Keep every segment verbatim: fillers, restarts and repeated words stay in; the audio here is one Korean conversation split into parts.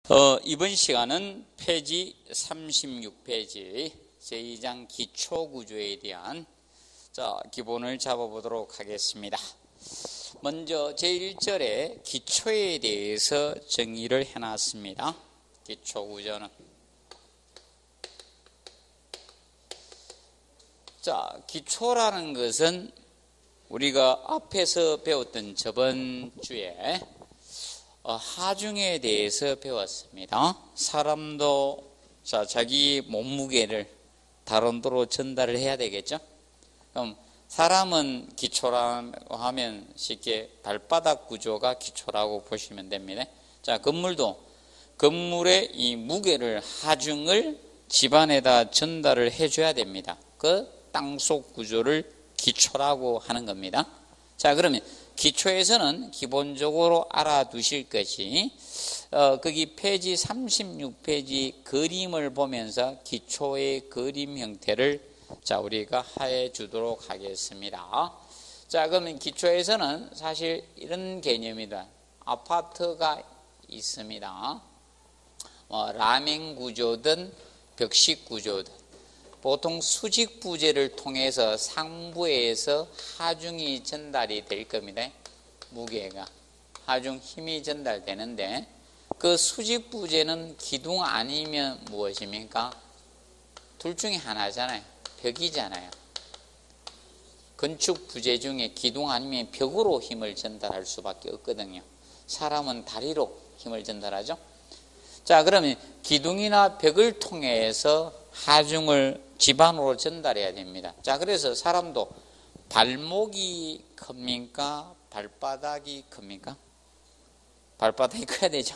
어, 이번 시간은 페이지 삼십육 페이지 제이 장 기초구조에 대한 자, 기본을 잡아보도록 하겠습니다. 먼저 제일 절에 기초에 대해서 정의를 해놨습니다. 기초구조는 자, 기초라는 것은 우리가 앞에서 배웠던 저번 주에 어, 하중에 대해서 배웠습니다. 사람도 자, 자기 몸무게를 다른도로 전달을 해야 되겠죠. 그럼 사람은 기초라고 하면 쉽게 발바닥 구조가 기초라고 보시면 됩니다. 자, 건물도 건물의 이 무게를 하중을 집안에다 전달을 해줘야 됩니다. 그 땅속 구조를 기초라고 하는 겁니다. 자, 그러면 기초에서는 기본적으로 알아두실 것이 어, 거기 페이지 삼십육 페이지 그림을 보면서 기초의 그림 형태를 자, 우리가 해 주도록 하겠습니다. 자, 그러면 기초에서는 사실 이런 개념이다. 아파트가 있습니다. 어, 라멘 구조든 벽식 구조든 보통 수직 부재를 통해서 상부에서 하중이 전달이 될 겁니다. 무게가 하중 힘이 전달되는데 그 수직 부재는 기둥 아니면 무엇입니까? 둘 중에 하나잖아요. 벽이잖아요. 건축 부재 중에 기둥 아니면 벽으로 힘을 전달할 수밖에 없거든요. 사람은 다리로 힘을 전달하죠. 자, 그러면 기둥이나 벽을 통해서 하중을 집안으로 전달해야 됩니다. 자, 그래서 사람도 발목이 큽니까? 발바닥이 큽니까? 발바닥이 커야 되죠.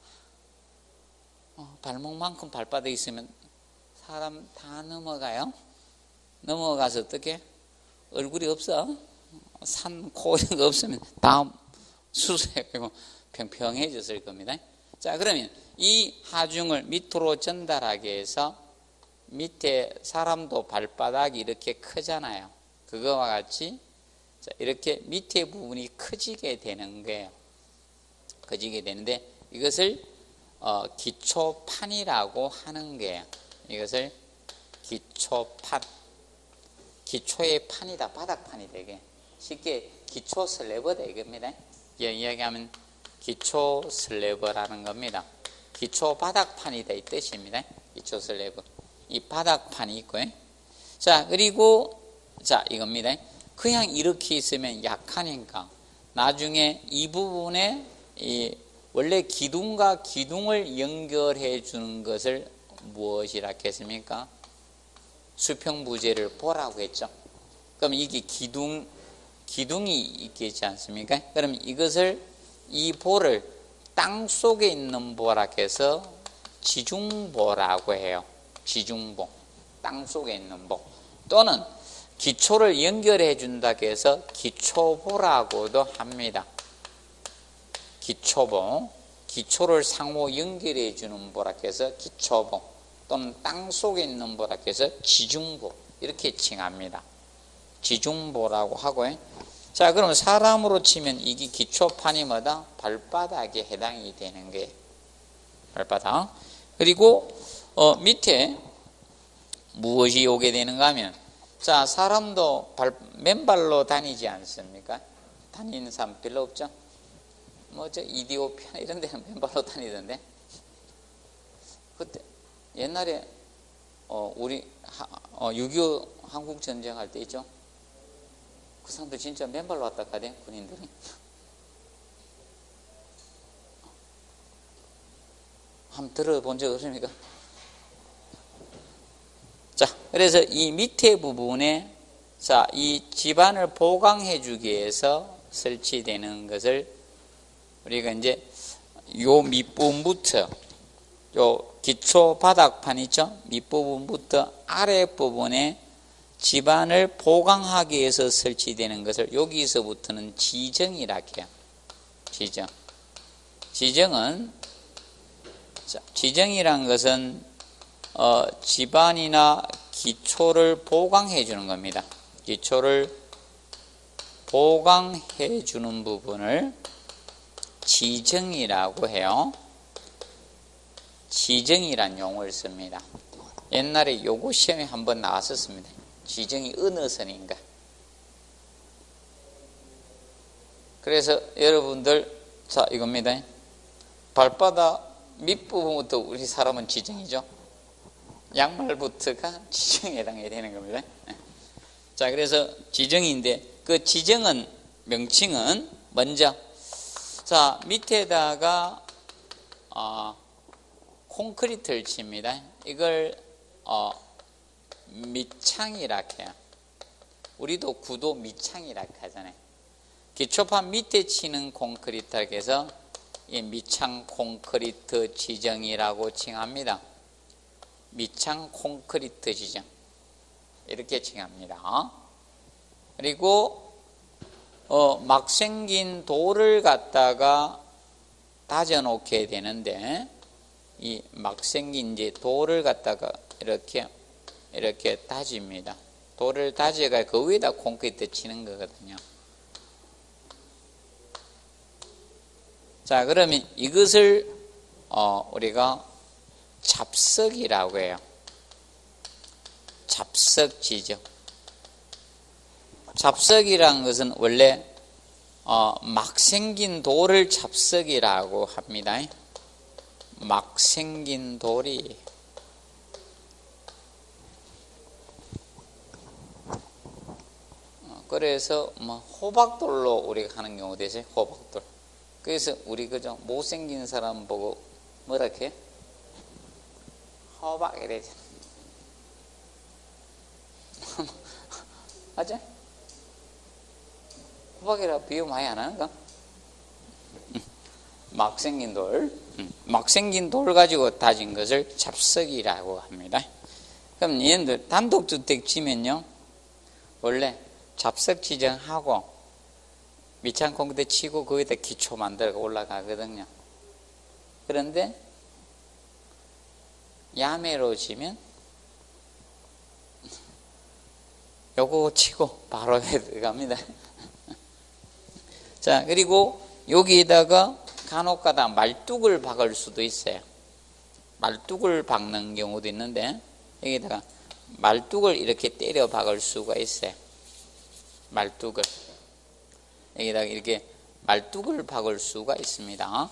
어, 발목만큼 발바닥이 있으면 사람 다 넘어가요. 넘어가서 어떻게? 얼굴이 없어. 산, 코 이런 거 없으면 다 수술해가지고 평평해졌을 겁니다. 자, 그러면 이 하중을 밑으로 전달하기 위해서 밑에 사람도 발바닥이 이렇게 크잖아요. 그거와 같이 자, 이렇게 밑에 부분이 커지게 되는 거예요. 커지게 되는데 이것을 어, 기초판이라고 하는 거예요. 이것을 기초판, 기초의 판이다, 바닥판이 되게 쉽게 기초 슬래버다 이겁니다. 이야기하면 기초 슬래버라는 겁니다. 기초 바닥판이다 이 뜻입니다. 기초 슬래버. 이 바닥판이 있고요. 자, 그리고 자, 이겁니다. 그냥 이렇게 있으면 약하니까 나중에 이 부분에 이 원래 기둥과 기둥을 연결해 주는 것을 무엇이라 했습니까? 수평부재를 보라고 했죠. 그럼 이게 기둥 기둥이 있겠지 않습니까? 그럼 이것을 이 볼을 땅 속에 있는 보라 해서 지중보라고 해요. 지중보, 땅 속에 있는 보. 또는 기초를 연결해 준다 해서 기초보라고도 합니다. 기초보, 기초를 상호 연결해 주는 보라 해서 기초보, 또는 땅 속에 있는 보라 해서 지중보, 이렇게 칭합니다. 지중보라고 하고요. 자, 그럼 사람으로 치면 이게 기초판이 뭐다? 발바닥에 해당이 되는 거예요. 발바닥. 그리고 어, 밑에 무엇이 오게 되는가 하면 자, 사람도 발, 맨발로 다니지 않습니까? 다니는 사람 별로 없죠? 뭐 저 이디오피아 이런 데는 맨발로 다니던데. 그때 옛날에 어, 우리 하, 어, 육이오 한국 전쟁 할 때 있죠? 그 사람들 진짜 맨발로 왔다 가대, 군인들이. 한번 들어본 적 없습니까? 자, 그래서 이 밑에 부분에 자, 이 집안을 보강해 주기 위해서 설치되는 것을 우리가 이제 요 밑부분부터 요 기초 바닥판 있죠? 밑부분부터 아랫부분에 집안을 보강하기 위해서 설치되는 것을 여기서부터는 지정이라고 해요. 지정. 지정은 자, 지정이란 것은 어, 집안이나 기초를 보강해 주는 겁니다. 기초를 보강해 주는 부분을 지정이라고 해요. 지정이란 용어를 씁니다. 옛날에 요거 시험에 한번 나왔었습니다. 지정이 어느 선인가. 그래서 여러분들, 자, 이겁니다. 발바닥 밑부분부터 우리 사람은 지정이죠. 양말부터가 지정에 해당이 되는 겁니다. 자, 그래서 지정인데, 그 지정은, 명칭은 먼저, 자, 밑에다가, 어, 콘크리트를 칩니다. 이걸, 어, 밑창이라 해요. 우리도 구도 밑창이라 하잖아요. 기초판 밑에 치는 콘크리트라고 해서 이 밑창 콘크리트 지정이라고 칭합니다. 밑창 콘크리트 지정 이렇게 칭합니다. 그리고 어, 막 생긴 돌을 갖다가 다져 놓게 되는데 이 막 생긴 이제 돌을 갖다가 이렇게 이렇게 다집니다. 돌을 다져가 그 위에다 콘크리트 치는 거거든요. 자, 그러면 이것을 어, 우리가 잡석이라고 해요. 잡석 지정. 잡석이라는 것은 원래 어, 막 생긴 돌을 잡석이라고 합니다. 막 생긴 돌이 어, 그래서 뭐 호박돌로 우리가 하는 경우도 있어요. 호박돌. 그래서 우리 그저 못생긴 사람 보고 뭐라 해? 호박 이래잖아. 맞지? 호박이라 비유 많이 안 하는가? 막 생긴 돌, 막 생긴 돌 가지고 다진 것을 잡석이라고 합니다. 그럼 얘네들 단독주택 지면요, 원래 잡석 지정하고 밑창 콘크리트 치고 거기다 기초 만들어 올라가거든요. 그런데 야매로 지면 요거 치고 바로 들어갑니다. 자, 그리고 여기에다가 간혹가다 말뚝을 박을 수도 있어요. 말뚝을 박는 경우도 있는데 여기다가 말뚝을 이렇게 때려 박을 수가 있어요. 말뚝을 여기다가 이렇게 말뚝을 박을 수가 있습니다.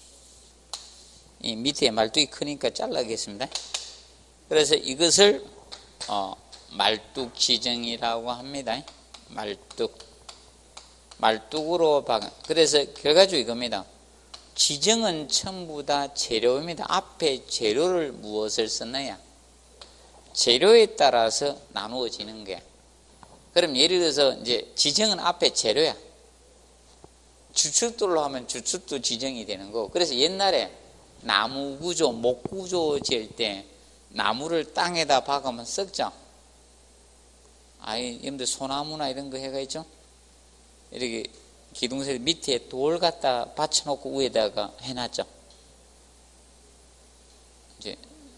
이 밑에 말뚝이 크니까 잘라겠습니다. 그래서 이것을 어, 말뚝 지정이라고 합니다. 말뚝. 말뚝으로 박. 그래서 결과적으로 이겁니다. 지정은 전부 다 재료입니다. 앞에 재료를 무엇을 썼느냐. 재료에 따라서 나누어지는 거야. 그럼 예를 들어서 이제 지정은 앞에 재료야. 주춧돌로 하면 주춧도 지정이 되는 거고. 그래서 옛날에 나무 구조, 목 구조 지을 때 나무를 땅에다 박으면 썩죠. 아이, 여러분들 소나무나 이런 거 해가 있죠? 이렇게 기둥설 밑에 돌 갖다 받쳐놓고 위에다가 해놨죠. 이제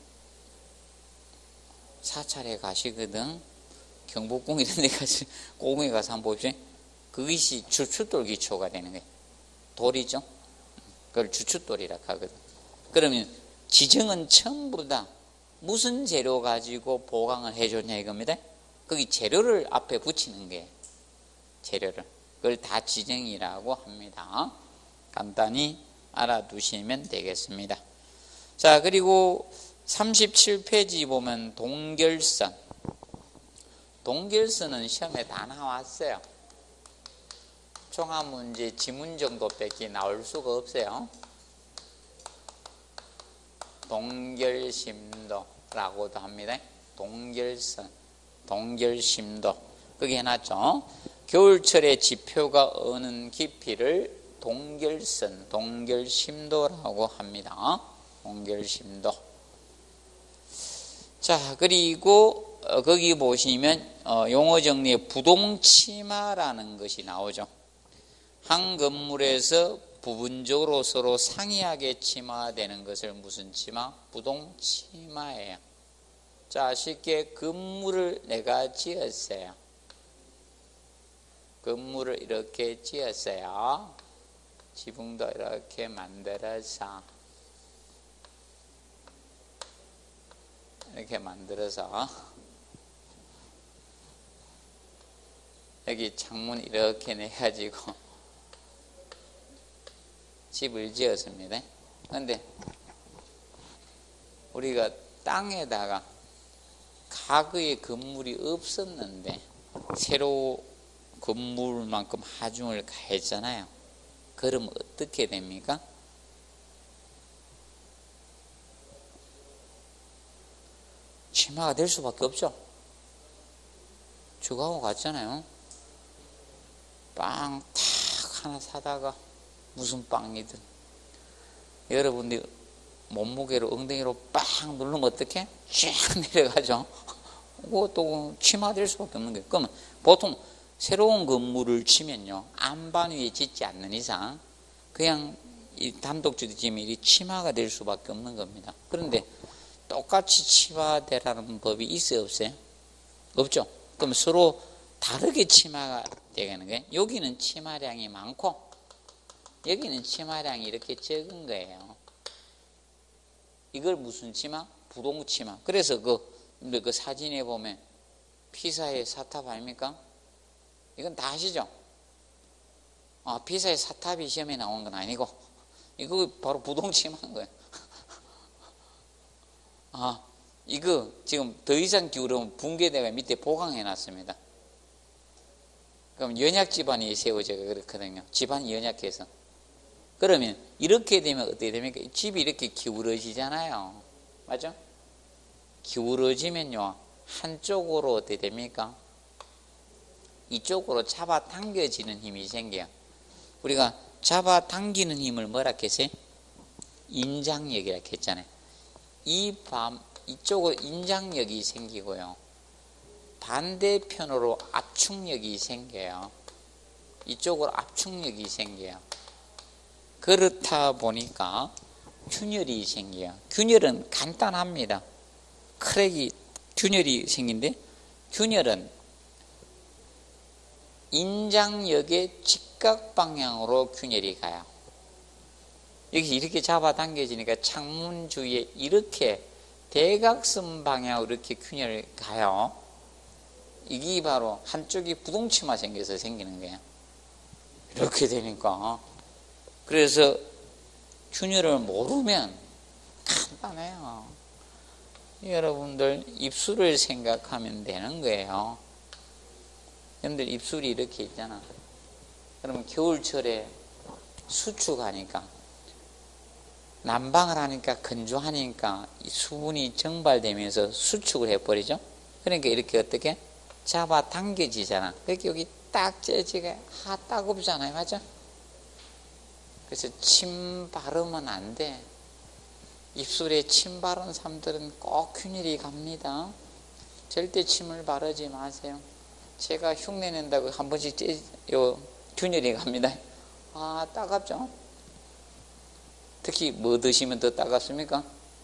사찰에 가시거든. 경복궁 이런 데 가서, 고궁에 가서 한번 보십시오. 그것이 주춧돌 기초가 되는 거예요. 돌이죠. 그걸 주춧돌이라고 하거든. 그러면 지정은 전부 다 무슨 재료 가지고 보강을 해줬냐 이겁니다. 거기 재료를 앞에 붙이는 거예요. 재료를. 그걸 다 지정이라고 합니다. 간단히 알아두시면 되겠습니다. 자, 그리고 삼십칠 페이지 보면 동결선. 동결선은 시험에 다 나왔어요. 종합문제 지문 정도밖에 나올 수가 없어요. 동결심도라고도 합니다. 동결선, 동결심도. 거기 해놨죠. 겨울철에 지표가 어는 깊이를 동결선, 동결심도라고 합니다. 동결심도. 자, 그리고 거기 보시면 용어 정리에 부동치마라는 것이 나오죠. 한 건물에서 부분적으로 서로 상이하게 치마되는 것을 무슨 치마? 부동치마예요. 자, 쉽게 건물을 내가 지었어요. 건물을 이렇게 지었어요. 지붕도 이렇게 만들어서 이렇게 만들어서 여기 창문 이렇게 내가지고 집을 지었습니다. 그런데 우리가 땅에다가 가구의 건물이 없었는데 새로 건물만큼 하중을 가했잖아요. 그럼 어떻게 됩니까? 치마가 될 수밖에 없죠. 주가고 갔잖아요. 빵 탁 하나 사다가 무슨 빵이든 여러분들 몸무게로 엉덩이로 빵 누르면 어떻게? 쫙 내려가죠. 그것도 치마 될 수밖에 없는 거예요. 그러면 보통 새로운 건물을 치면요, 안반 위에 짓지 않는 이상 그냥 이 단독주택 지으면 이 치마가 될 수밖에 없는 겁니다. 그런데 똑같이 치마되라는 법이 있어요, 없어요? 없죠. 그럼 서로 다르게 치마가 되는 거예요. 여기는 치마량이 많고 여기는 치마량이 이렇게 적은 거예요. 이걸 무슨 치마? 부동 치마. 그래서 그, 그 사진에 보면 피사의 사탑 아닙니까? 이건 다 아시죠? 아, 피사의 사탑이 시험에 나온 건 아니고 이거 바로 부동 치마인 거예요. 아, 이거 지금 더 이상 기울으면 붕괴대가 밑에 보강해 놨습니다. 그럼 연약 집안이 세워져가 그렇거든요. 집안이 연약해서. 그러면 이렇게 되면 어떻게 됩니까? 집이 이렇게 기울어지잖아요. 맞죠? 기울어지면요, 한쪽으로 어떻게 됩니까? 이쪽으로 잡아당겨지는 힘이 생겨요. 우리가 잡아당기는 힘을 뭐라 했어요? 인장력이라고 했잖아요. 이 밤, 이쪽으로 인장력이 생기고요, 반대편으로 압축력이 생겨요. 이쪽으로 압축력이 생겨요. 그렇다 보니까 균열이 생겨요. 균열은 간단합니다. 크랙이, 균열이 생긴데, 균열은 인장력의 직각 방향으로 균열이 가요. 여기 이렇게 잡아당겨지니까 창문 주위에 이렇게 대각선 방향으로 이렇게 균열이 가요. 이게 바로 한쪽이 부동치마 생겨서 생기는 거예요. 이렇게 되니까. 그래서 균열을 모르면 간단해요. 여러분들 입술을 생각하면 되는 거예요. 여러분들 입술이 이렇게 있잖아. 그러면 겨울철에 수축하니까, 난방을 하니까 건조하니까 수분이 증발되면서 수축을 해버리죠. 그러니까 이렇게 어떻게 잡아 당겨지잖아. 그러니까 여기 딱 째지게 하 따갑잖아요. 맞죠? 그래서 침 바르면 안 돼. 입술에 침 바른 사람들은 꼭 균열이 갑니다. 절대 침을 바르지 마세요. 제가 흉내 낸다고 한 번씩 째, 요 균열이 갑니다. 아, 따갑죠? 특히 뭐 드시면 더 따갑습니까?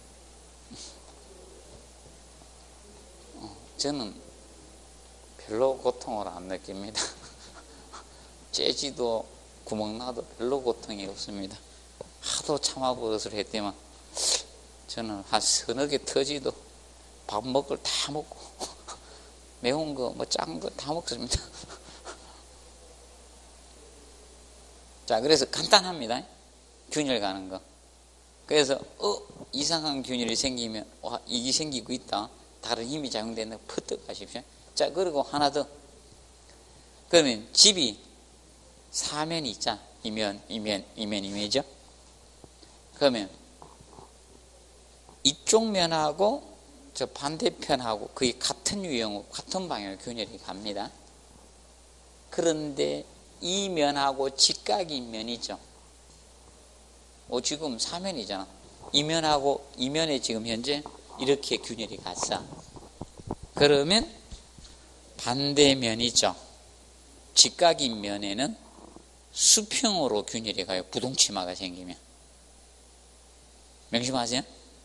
어, 저는 별로 고통을 안 느낍니다. 째지도 구멍나도 별로 고통이 없습니다. 하도 참아버릇을 했더만 저는 한 서너 개 터지도 밥 먹을 다 먹고 매운 거 뭐 짠 거 다 먹습니다. 자, 그래서 간단합니다. 균열 가는 거. 그래서 어 이상한 균열이 생기면 와, 이게 생기고 있다, 다른 힘이 작용된다, 퍼뜩 하십시오. 자, 그리고 하나 더. 그러면 집이 사면이 있잖아. 이면, 이면, 이면, 이면이죠. 그러면 이쪽 면하고 저 반대편하고 거의 같은 유형으로 같은 방향으로 균열이 갑니다. 그런데 이 면하고 직각인 면이죠. 어, 지금 사면이잖아. 이 면하고 이 면에 지금 현재 이렇게 균열이 갔어. 그러면 반대면이죠. 직각인 면에는 수평으로 균열이 가요. 부동치마가 생기면. 명심하세요.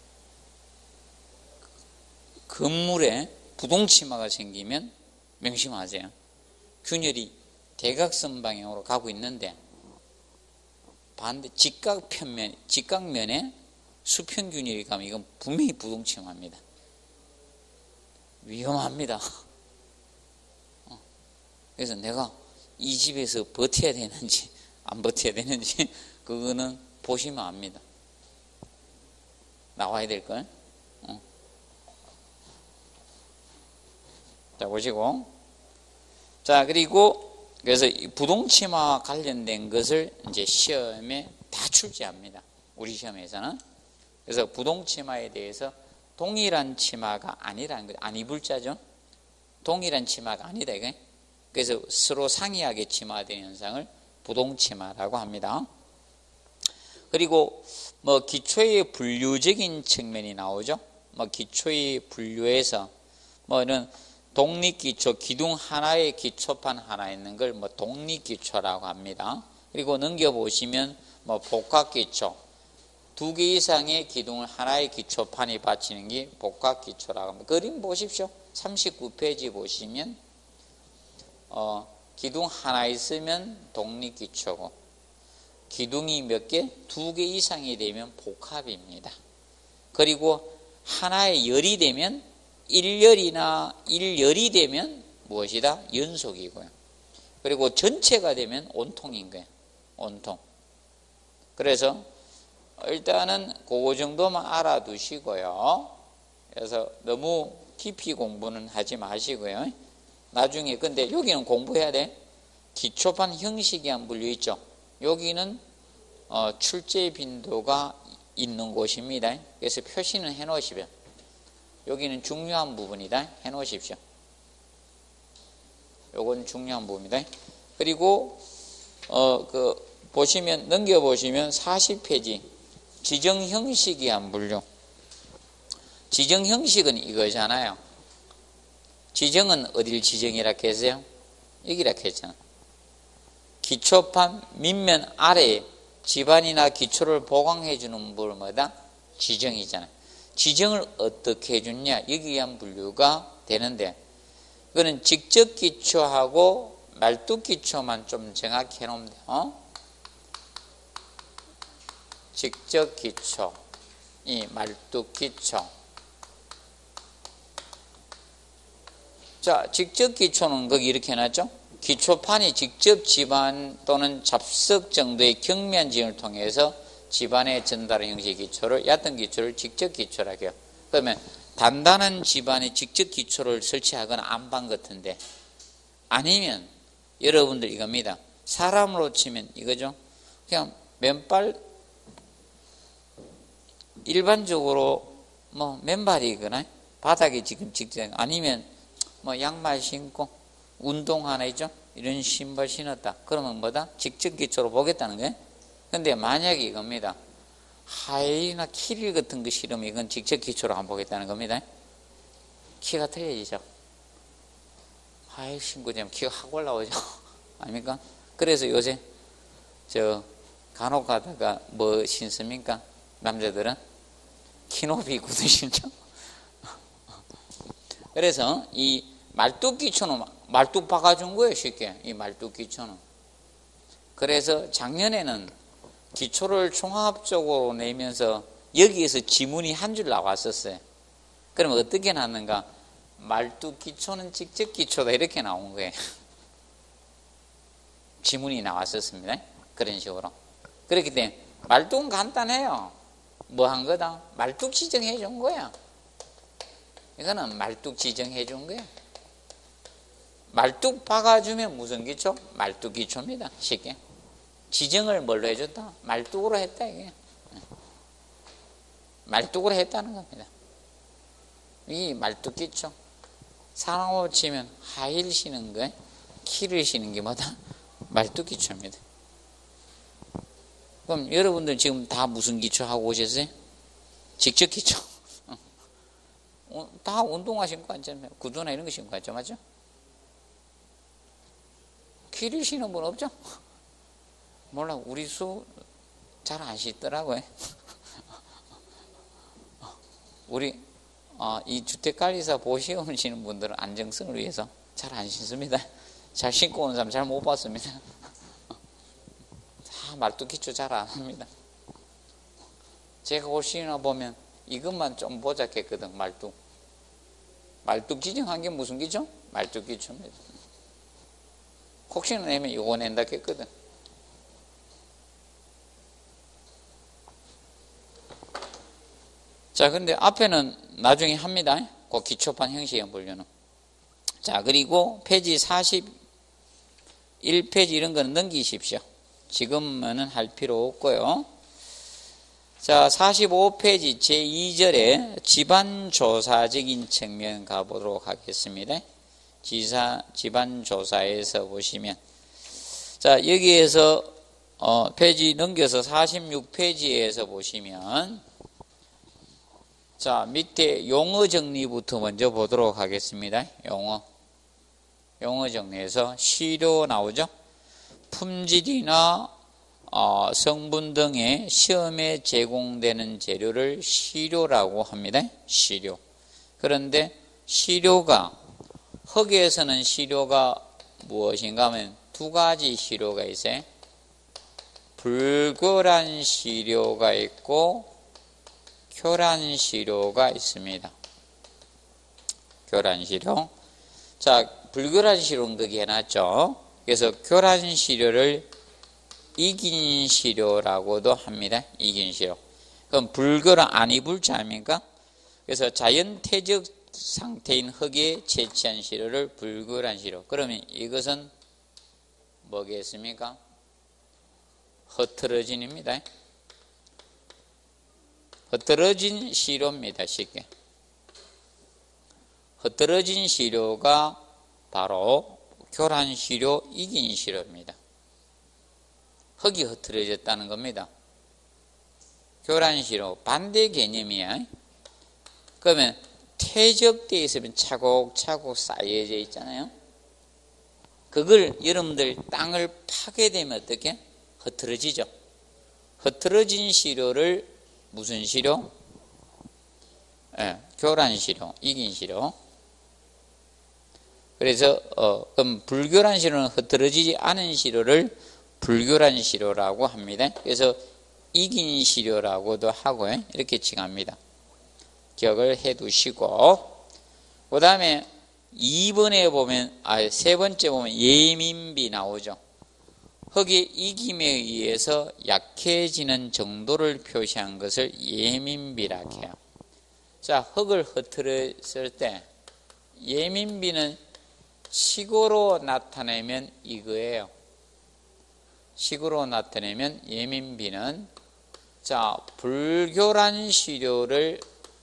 건물에 부동치마가 생기면 명심하세요. 균열이 대각선 방향으로 가고 있는데 반대 직각 편면, 직각면에 수평 균열이 가면 이건 분명히 부동치마입니다. 위험합니다. 그래서 내가 이 집에서 버텨야 되는지 안 버텨야 되는지 그거는 보시면 압니다. 나와야 될걸. 어. 자, 보시고. 자, 그리고 그래서 부동치마 관련된 것을 이제 시험에 다 출제합니다. 우리 시험에서는. 그래서 부동치마에 대해서 동일한 치마가 아니라는 거죠. 안 입을 자죠. 동일한 치마가 아니다 이게. 그래서 서로 상이하게 치마되는 현상을 부동치마라고 합니다. 그리고 뭐 기초의 분류적인 측면이 나오죠. 뭐 기초의 분류에서 뭐 이런 독립기초, 기둥 하나에 기초판 하나 있는 걸 뭐 독립기초라고 합니다. 그리고 넘겨보시면 뭐 복합기초, 두 개 이상의 기둥을 하나의 기초판이 받치는 게 복합기초라고 합니다. 그림 보십시오. 삼십구 페이지 보시면 어, 기둥 하나 있으면 독립기초고 기둥이 몇 개? 두 개 이상이 되면 복합입니다. 그리고 하나의 열이 되면 일열이나 일열이 되면 무엇이다? 연속이고요. 그리고 전체가 되면 온통인 거예요. 온통. 그래서 일단은 그거 정도만 알아두시고요. 그래서 너무 깊이 공부는 하지 마시고요. 나중에 근데 여기는 공부해야 돼. 기초판 형식이 한 분류 있죠. 여기는 어, 출제 빈도가 있는 곳입니다. 그래서 표시는 해 놓으시면 여기는 중요한 부분이다. 해 놓으십시오. 요건 중요한 부분이다. 그리고 어, 그 보시면 넘겨 보시면 사십 페이지 지정 형식이 한 분류. 지정 형식은 이거잖아요. 지정은 어딜 지정이라 했어요? 여기라 했잖아. 기초판 밑면 아래에 지반이나 기초를 보강해 주는 뭘 뭐다? 지정이잖아요. 지정을 어떻게 해주냐? 여기에 의한 분류가 되는데 그거는 직접 기초하고 말뚝 기초만 좀 정확히 해놓으면 돼요. 어? 직접 기초, 이 말뚝 기초. 자, 직접 기초는 거기 이렇게 해놨죠? 기초판이 직접 지반 또는 잡석 정도의 경미한 지형을 통해서 지반에 전달하는 형식의 기초를, 얕은 기초를 직접 기초라고 해요. 그러면 단단한 지반에 직접 기초를 설치하거나 안방 같은데, 아니면 여러분들 이겁니다. 사람으로 치면 이거죠. 그냥 맨발, 일반적으로 뭐 맨발이거나 바닥에 지금 직접, 아니면 뭐 양말 신고 운동화나 있죠? 이런 신발 신었다. 그러면 뭐다? 직접 기초로 보겠다는 거예요. 근데 만약에 이겁니다. 하이나 키릴 같은 거 신으면 이건 직접 기초로 안 보겠다는 겁니다. 키가 틀려지죠. 하이 신고 되면 키가 확 올라오죠. 아닙니까? 그래서 요새 저 간혹 가다가 뭐 신습니까? 남자들은 키높이 구두 신죠. 그래서 이 말뚝 기초는 말뚝 박아준 거예요, 쉽게. 이 말뚝 기초는. 그래서 작년에는 기초를 종합적으로 내면서 여기에서 지문이 한 줄 나왔었어요. 그러면 어떻게 나왔는가? 말뚝 기초는 직접 기초다 이렇게 나온 거예요. 지문이 나왔었습니다. 그런 식으로. 그렇기 때문에 말뚝은 간단해요. 뭐 한 거다? 말뚝 지정해 준 거야. 이거는 말뚝 지정해 준 거야. 말뚝 박아주면 무슨 기초? 말뚝 기초입니다. 쉽게. 지정을 뭘로 해줬다? 말뚝으로 했다 이게. 말뚝으로 했다는 겁니다. 이 말뚝 기초. 사람으로 치면 하일 신은 거, 키를 신은 게 뭐다? 말뚝 기초입니다. 그럼 여러분들 지금 다 무슨 기초 하고 오셨어요? 직접 기초. 다 운동화 신고 앉잖아요. 구두나 이런 거 신고 앉죠, 맞죠? 키를 신은 분 없죠? 몰라, 우리 수 잘 안 신더라고요. 우리 어, 이 주택관리사 보시험을 치는 분들은 안정성을 위해서 잘 안 신습니다. 잘 신고 오는 사람 잘 못 봤습니다. 다 말뚝 기초 잘 안 합니다. 제가 옷 신어 보면 이것만 좀 보자겠거든, 말뚝. 말뚝 지정한 게 무슨 기초? 말뚝 기초입니다. 혹시나 내면 요거 낸다 했거든. 자, 근데 앞에는 나중에 합니다. 그 기초판 형식의 분류는. 자, 그리고 페이지 사십일 페이지 이런 거는 넘기십시오. 지금은 할 필요 없고요. 자, 사십오 페이지 제이 절에 집안조사적인 측면 가보도록 하겠습니다. 지사, 집안조사에서 보시면. 자, 여기에서, 어, 페이지 넘겨서 사십육 페이지에서 보시면, 자, 밑에 용어 정리부터 먼저 보도록 하겠습니다. 용어. 용어 정리에서 시료 나오죠? 품질이나 어, 성분 등의 시험에 제공되는 재료를 시료라고 합니다. 시료. 그런데 시료가, 흙에서는 시료가 무엇인가 하면 두 가지 시료가 있어요. 불교란 시료가 있고 교란 시료가 있습니다. 교란 시료. 자, 불교란 시료는 거기 해놨죠. 그래서 교란 시료를 이긴 시료라고도 합니다. 이긴 시료. 그럼 불교란 아니불자 아닙니까? 그래서 자연태적 상태인 흙에 채취한 시료를 불교란 시료. 그러면 이것은 뭐겠습니까? 흐트러진입니다. 흐트러진 시료입니다. 쉽게. 흐트러진 시료가 바로 교란 시료, 이긴 시료입니다. 흙이 흐트러졌다는 겁니다. 교란 시료, 반대 개념이야. 그러면 퇴적되어 있으면 차곡차곡 쌓여져 있잖아요. 그걸 여러분들 땅을 파게 되면 어떻게? 흐트러지죠. 흐트러진 시료를 무슨 시료? 예, 교란 시료, 이긴 시료. 그래서 어, 그럼 불교란 시료는 흐트러지지 않은 시료를 불교란 시료라고 합니다. 그래서 이긴 시료라고도 하고요. 이렇게 칭합니다. 기억을 해 두시고, 그 다음에 이 번에 보면, 아, 세 번째 보면 예민비 나오죠. 흙의 익힘에 의해서 약해지는 정도를 표시한 것을 예민비라고 해요. 자, 흙을 흐트렸을 때 예민비는 식으로 나타내면 이거예요. 식으로 나타내면 예민비는, 자, 불교란 시료를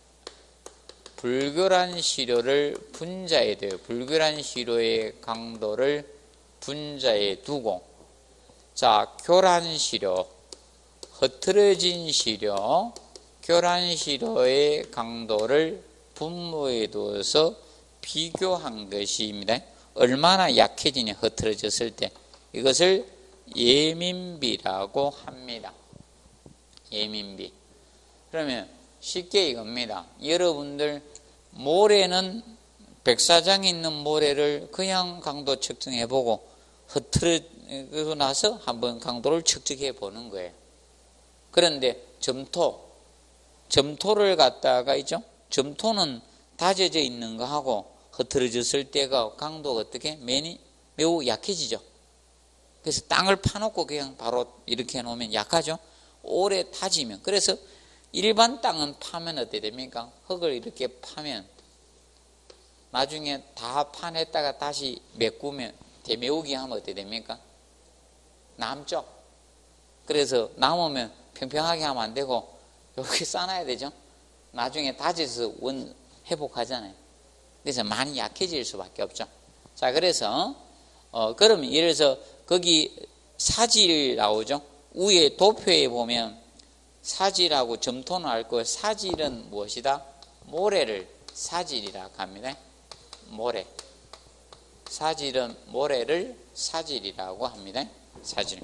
불교란 시료를 분자에 돼요. 불교란 시료의 강도를 분자에 두고, 자, 교란 시료, 흐트러진 시료, 교란 시료의 강도를 분모에 두어서 비교한 것입니다. 얼마나 약해지냐, 흐트러졌을 때. 이것을 예민비라고 합니다. 예민비. 그러면 쉽게 이겁니다. 여러분들 모래는 백사장에 있는 모래를 그냥 강도 측정해보고 흐트러지고 나서 한번 강도를 측정해 보는 거예요. 그런데 점토, 점토를 갖다가 있죠. 점토는 다져져 있는 거하고 흐트러졌을 때가 강도가 어떻게? 매니, 매우 약해지죠. 그래서 땅을 파놓고 그냥 바로 이렇게 해놓으면 약하죠. 오래 다지면. 그래서 일반 땅은 파면 어떻게 됩니까? 흙을 이렇게 파면 나중에 다 파냈다가 다시 메꾸면, 대메우기 하면 어떻게 됩니까? 남죠. 그래서 남으면 평평하게 하면 안 되고 여기 싸놔야 되죠. 나중에 다져서 원 회복하잖아요. 그래서 많이 약해질 수밖에 없죠. 자, 그래서 어 그러면 예를 들어서 거기 사질 나오죠. 위에 도표에 보면 사질하고 점토는 알고, 사질은 무엇이다? 모래를 사질이라고 합니다. 모래. 사질은 모래를 사질이라고 합니다. 사질.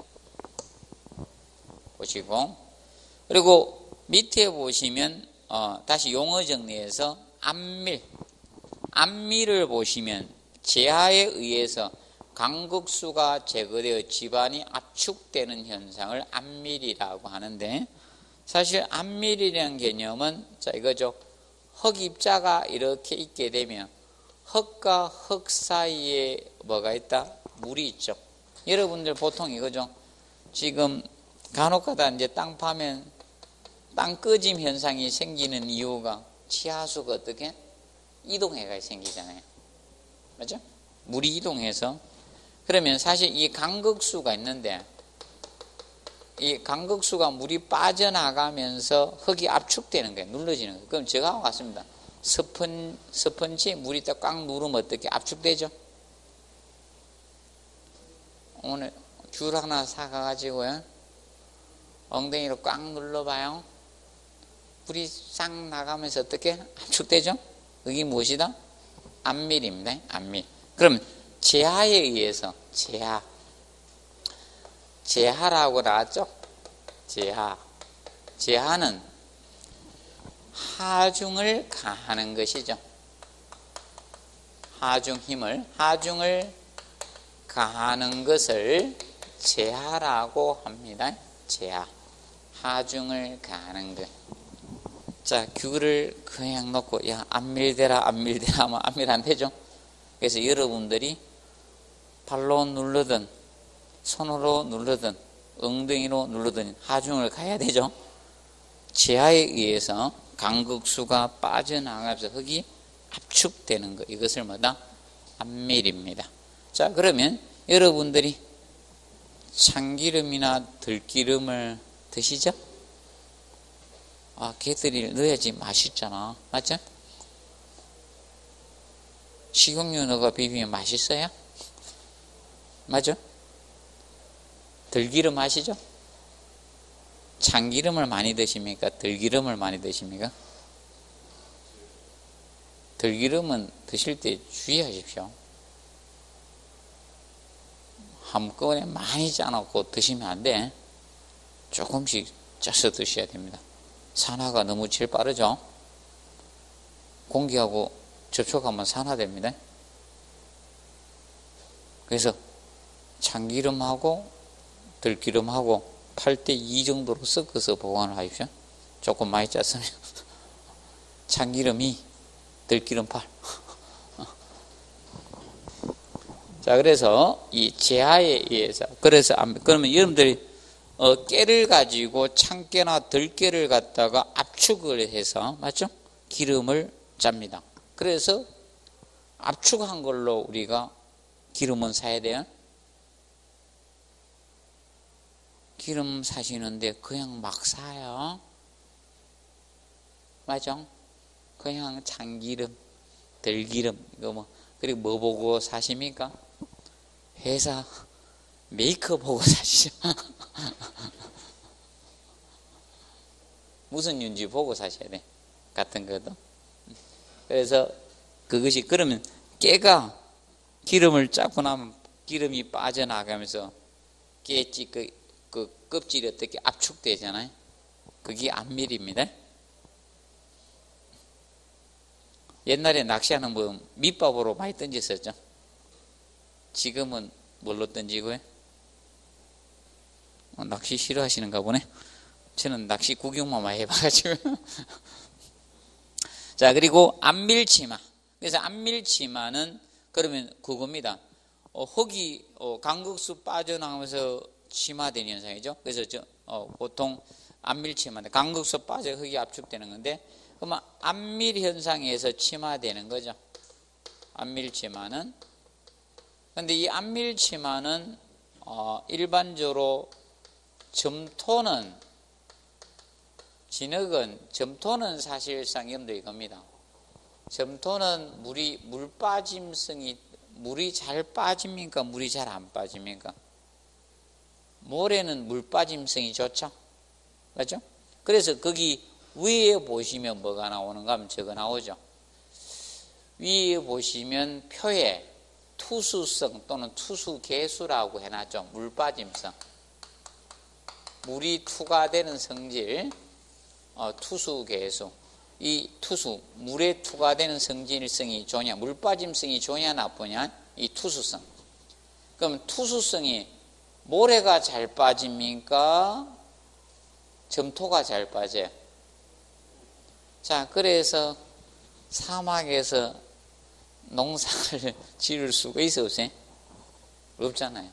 보시고, 그리고 밑에 보시면 어, 다시 용어 정리해서 암밀. 암밀을 보시면 재하에 의해서 강극수가 제거되어 집안이 압축되는 현상을 암밀이라고 하는데, 사실 암밀이라는 개념은 자 이거죠. 흙 입자가 이렇게 있게 되면 흙과 흙 사이에 뭐가 있다? 물이 있죠. 여러분들 보통 이거죠. 지금 간혹가다 이제 땅 파면 땅 꺼짐 현상이 생기는 이유가 지하수가 어떻게 이동해가 생기잖아요. 맞죠? 물이 이동해서. 그러면 사실 이 강극수가 있는데 이 강극수가 물이 빠져나가면서 흙이 압축되는 거예요. 눌러지는 거예요. 그럼 저하고 같습니다. 스펀, 스펀지 물이 딱 꽉 누르면 어떻게 압축되죠? 오늘 줄 하나 사가지고요. 엉덩이로 꽉 눌러봐요. 물이 싹 나가면서 어떻게 압축되죠? 그게 무엇이다? 암밀입니다. 암밀. 그럼 제하에 의해서 제하. 제하라고 나왔죠? 제하. 제하는 하중을 가하는 것이죠. 하중 힘을, 하중을 가하는 것을 제하라고 합니다. 제하. 하중을 가하는 것. 자, 귤을 그냥 놓고, 야, 안 밀대라, 안 밀대라 하면 안 밀 안 되죠? 그래서 여러분들이 발로 누르든, 손으로 누르든, 엉덩이로 누르든 하중을 가야 되죠? 제하에 의해서 강극수가 빠져나가면서 흙이 압축되는 것. 이것을 뭐다? 암밀입니다. 자, 그러면 여러분들이 참기름이나 들기름을 드시죠? 아, 걔들이 넣어야지 맛있잖아. 맞죠? 식용유 넣어가 비비면 맛있어요? 맞죠? 들기름 아시죠? 참기름을 많이 드십니까? 들기름을 많이 드십니까? 들기름은 드실 때 주의하십시오. 한꺼번에 많이 짜놓고 드시면 안 돼. 조금씩 짜서 드셔야 됩니다. 산화가 너무 제일 빠르죠? 공기하고 접촉하면 산화됩니다. 그래서 참기름하고 들기름하고 팔 대 이 정도로 섞어서 보관을 하십시오. 조금 많이 짰으면 참기름이 들기름 팔. 자, 그래서 이 제하에 의해서 그래서 그러면 여러분들이 어, 깨를 가지고 참깨나 들깨를 갖다가 압축을 해서 맞죠? 기름을 짭니다. 그래서 압축한 걸로 우리가 기름은 사야 돼요. 기름 사시는데 그냥 막 사요. 맞죠? 그냥 참기름, 들기름 이거 뭐 그리고 뭐 보고 사십니까? 회사 메이크업 보고 사시죠. 무슨 윤지 보고 사셔야 돼. 같은 것도. 그래서 그것이 그러면 깨가 기름을 짜고 나면 기름이 빠져나가면서 깨지 그, 그 껍질이 어떻게 압축되잖아요. 그게 암밀입니다. 옛날에 낚시하는 분 밑밥으로 많이 던졌었죠. 지금은 뭘로 던지고요? 어, 낚시 싫어하시는가 보네. 저는 낚시 구경만 많이 해봐가지고. 자, 그리고 암밀치마. 그래서 암밀치마는 그러면 그겁니다. 어, 흙이 어, 강극수 빠져나가면서 치마되는 현상이죠. 그래서 저, 어, 보통 암밀치마인데 강극수 빠져 흙이 압축되는 건데, 그러면 암밀 현상에서 치마되는 거죠. 암밀치마는. 근데 이 암밀치마는 어, 일반적으로 점토는 진흙은 점토는 사실상 염도 이겁니다. 점토는 물이 물 빠짐성이 물이 잘 빠집니까? 물이 잘 안 빠집니까? 모래는 물 빠짐성이 좋죠. 맞죠? 그래서 거기 위에 보시면 뭐가 나오는가 하면 저거 나오죠. 위에 보시면 표에 투수성 또는 투수계수라고 해놨죠. 물 빠짐성. 물이 투과되는 성질, 어, 투수계수. 이 투수, 물에 투과되는 성질성이 좋냐, 물 빠짐성이 좋냐 나쁘냐, 이 투수성. 그럼 투수성이 모래가 잘 빠집니까? 점토가 잘 빠져요. 자, 그래서 사막에서 농사를 지을 수가 있어 없어요? 없잖아요.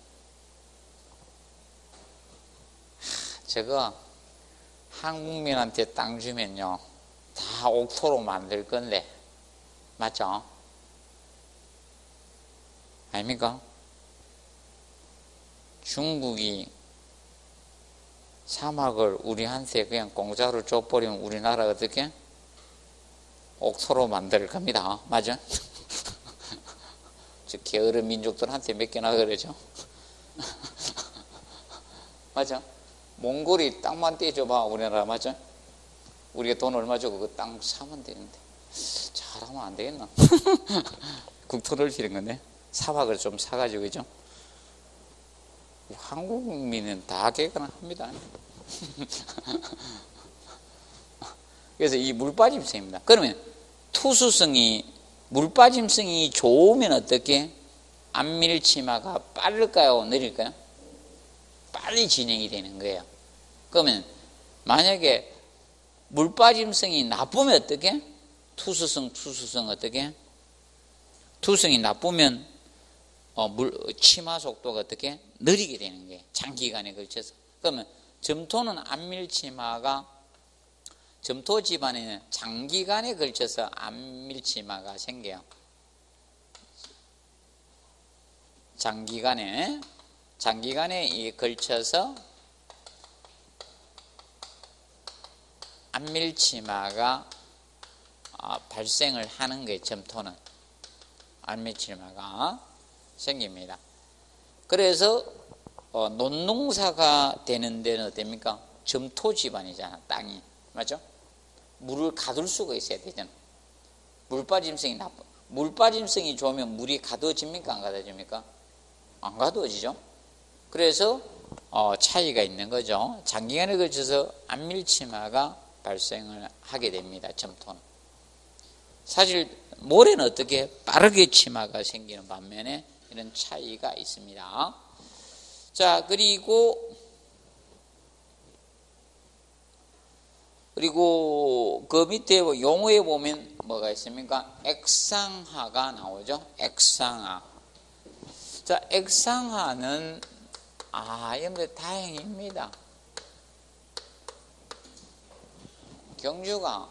하, 저거 한국민한테 땅 주면요 다 옥토로 만들 건데 맞죠? 아닙니까? 중국이 사막을 우리한테 그냥 공짜로 줘버리면 우리나라 어떻게? 옥토로 만들 겁니다. 맞아? 저 게으른 민족들한테 몇 개나 그러죠? 맞아? 몽골이 땅만 떼줘봐 우리나라 맞아? 우리가 돈 얼마 주고 그 땅 사면 되는데 잘하면 안 되겠나? 국토를 피는 건데 사막을 좀 사가지고 그죠? 한국 국민은 다 개간합니다. 그래서 이 물빠짐성입니다. 그러면 투수성이 물빠짐성이 좋으면 어떻게? 안밀치마가 빠를까요? 느릴까요? 빨리 진행이 되는 거예요. 그러면 만약에 물빠짐성이 나쁘면 어떻게? 투수성, 투수성 어떻게? 투수성이 나쁘면 어, 물, 치마 속도가 어떻게? 느리게 되는 거예요. 장기간에 걸쳐서. 그러면 점토는 안밀치마가 점토 집안에는 장기간에 걸쳐서 안밀치마가 생겨요. 장기간에 장기간에 걸쳐서 안밀치마가 발생을 하는 거예요. 점토는 안밀치마가 생깁니다. 그래서 어, 논농사가 되는 데는 어떻습니까? 점토 집안이잖아. 땅이 맞죠? 물을 가둘 수가 있어야 되잖아. 물빠짐성이 나빠. 물빠짐성이 좋으면 물이 가둬집니까? 안 가둬집니까? 안 가둬지죠. 그래서 어, 차이가 있는 거죠. 장기간에 걸쳐서 안밀치마가 발생을 하게 됩니다. 점토는. 사실 모래는 어떻게 빠르게 치마가 생기는 반면에 이런 차이가 있습니다. 자, 그리고 그리고 그 밑에 용어에 보면 뭐가 있습니까? 액상하가 나오죠. 액상하. 자, 액상하는 아, 여러분들 다행입니다. 경주가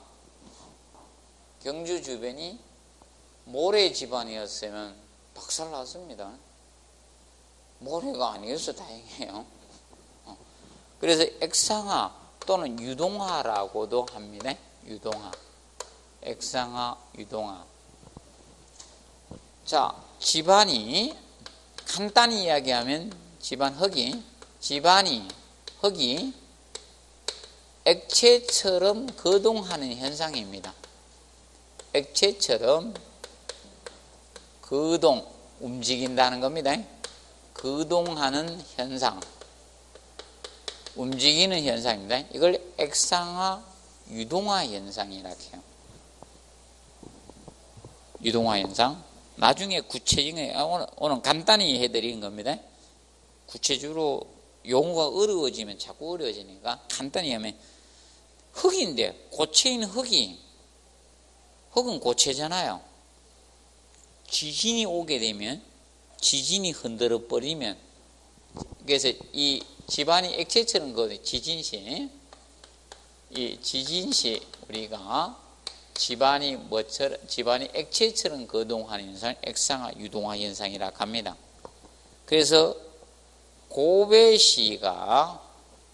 경주 주변이 모래 집안이었으면 박살 났습니다. 모래가 아니어서 다행이에요. 어. 그래서 액상하 또는 유동하라고도 합니다. 유동하. 액상하, 유동하. 자, 집안이 간단히 이야기하면 집안 흙이 집안이 흙이 액체처럼 거동하는 현상입니다. 액체처럼 거동, 움직인다는 겁니다. 거동하는 현상, 움직이는 현상입니다. 이걸 액상화, 유동화 현상이라고 해요. 유동화 현상. 나중에 구체적인, 오늘, 오늘 간단히 해드린 겁니다. 구체적으로 용어가 어려워지면 자꾸 어려워지니까 간단히 하면 흙인데 고체인 흙이 흙은 고체잖아요. 지진이 오게 되면 지진이 흔들어 버리면 그래서 이 집안이 액체처럼 그 지진시 이 지진시 우리가 집안이 뭐처럼 집안이 액체처럼 거동하는 현상을 액상화 유동화 현상이라고 합니다. 그래서 고배시가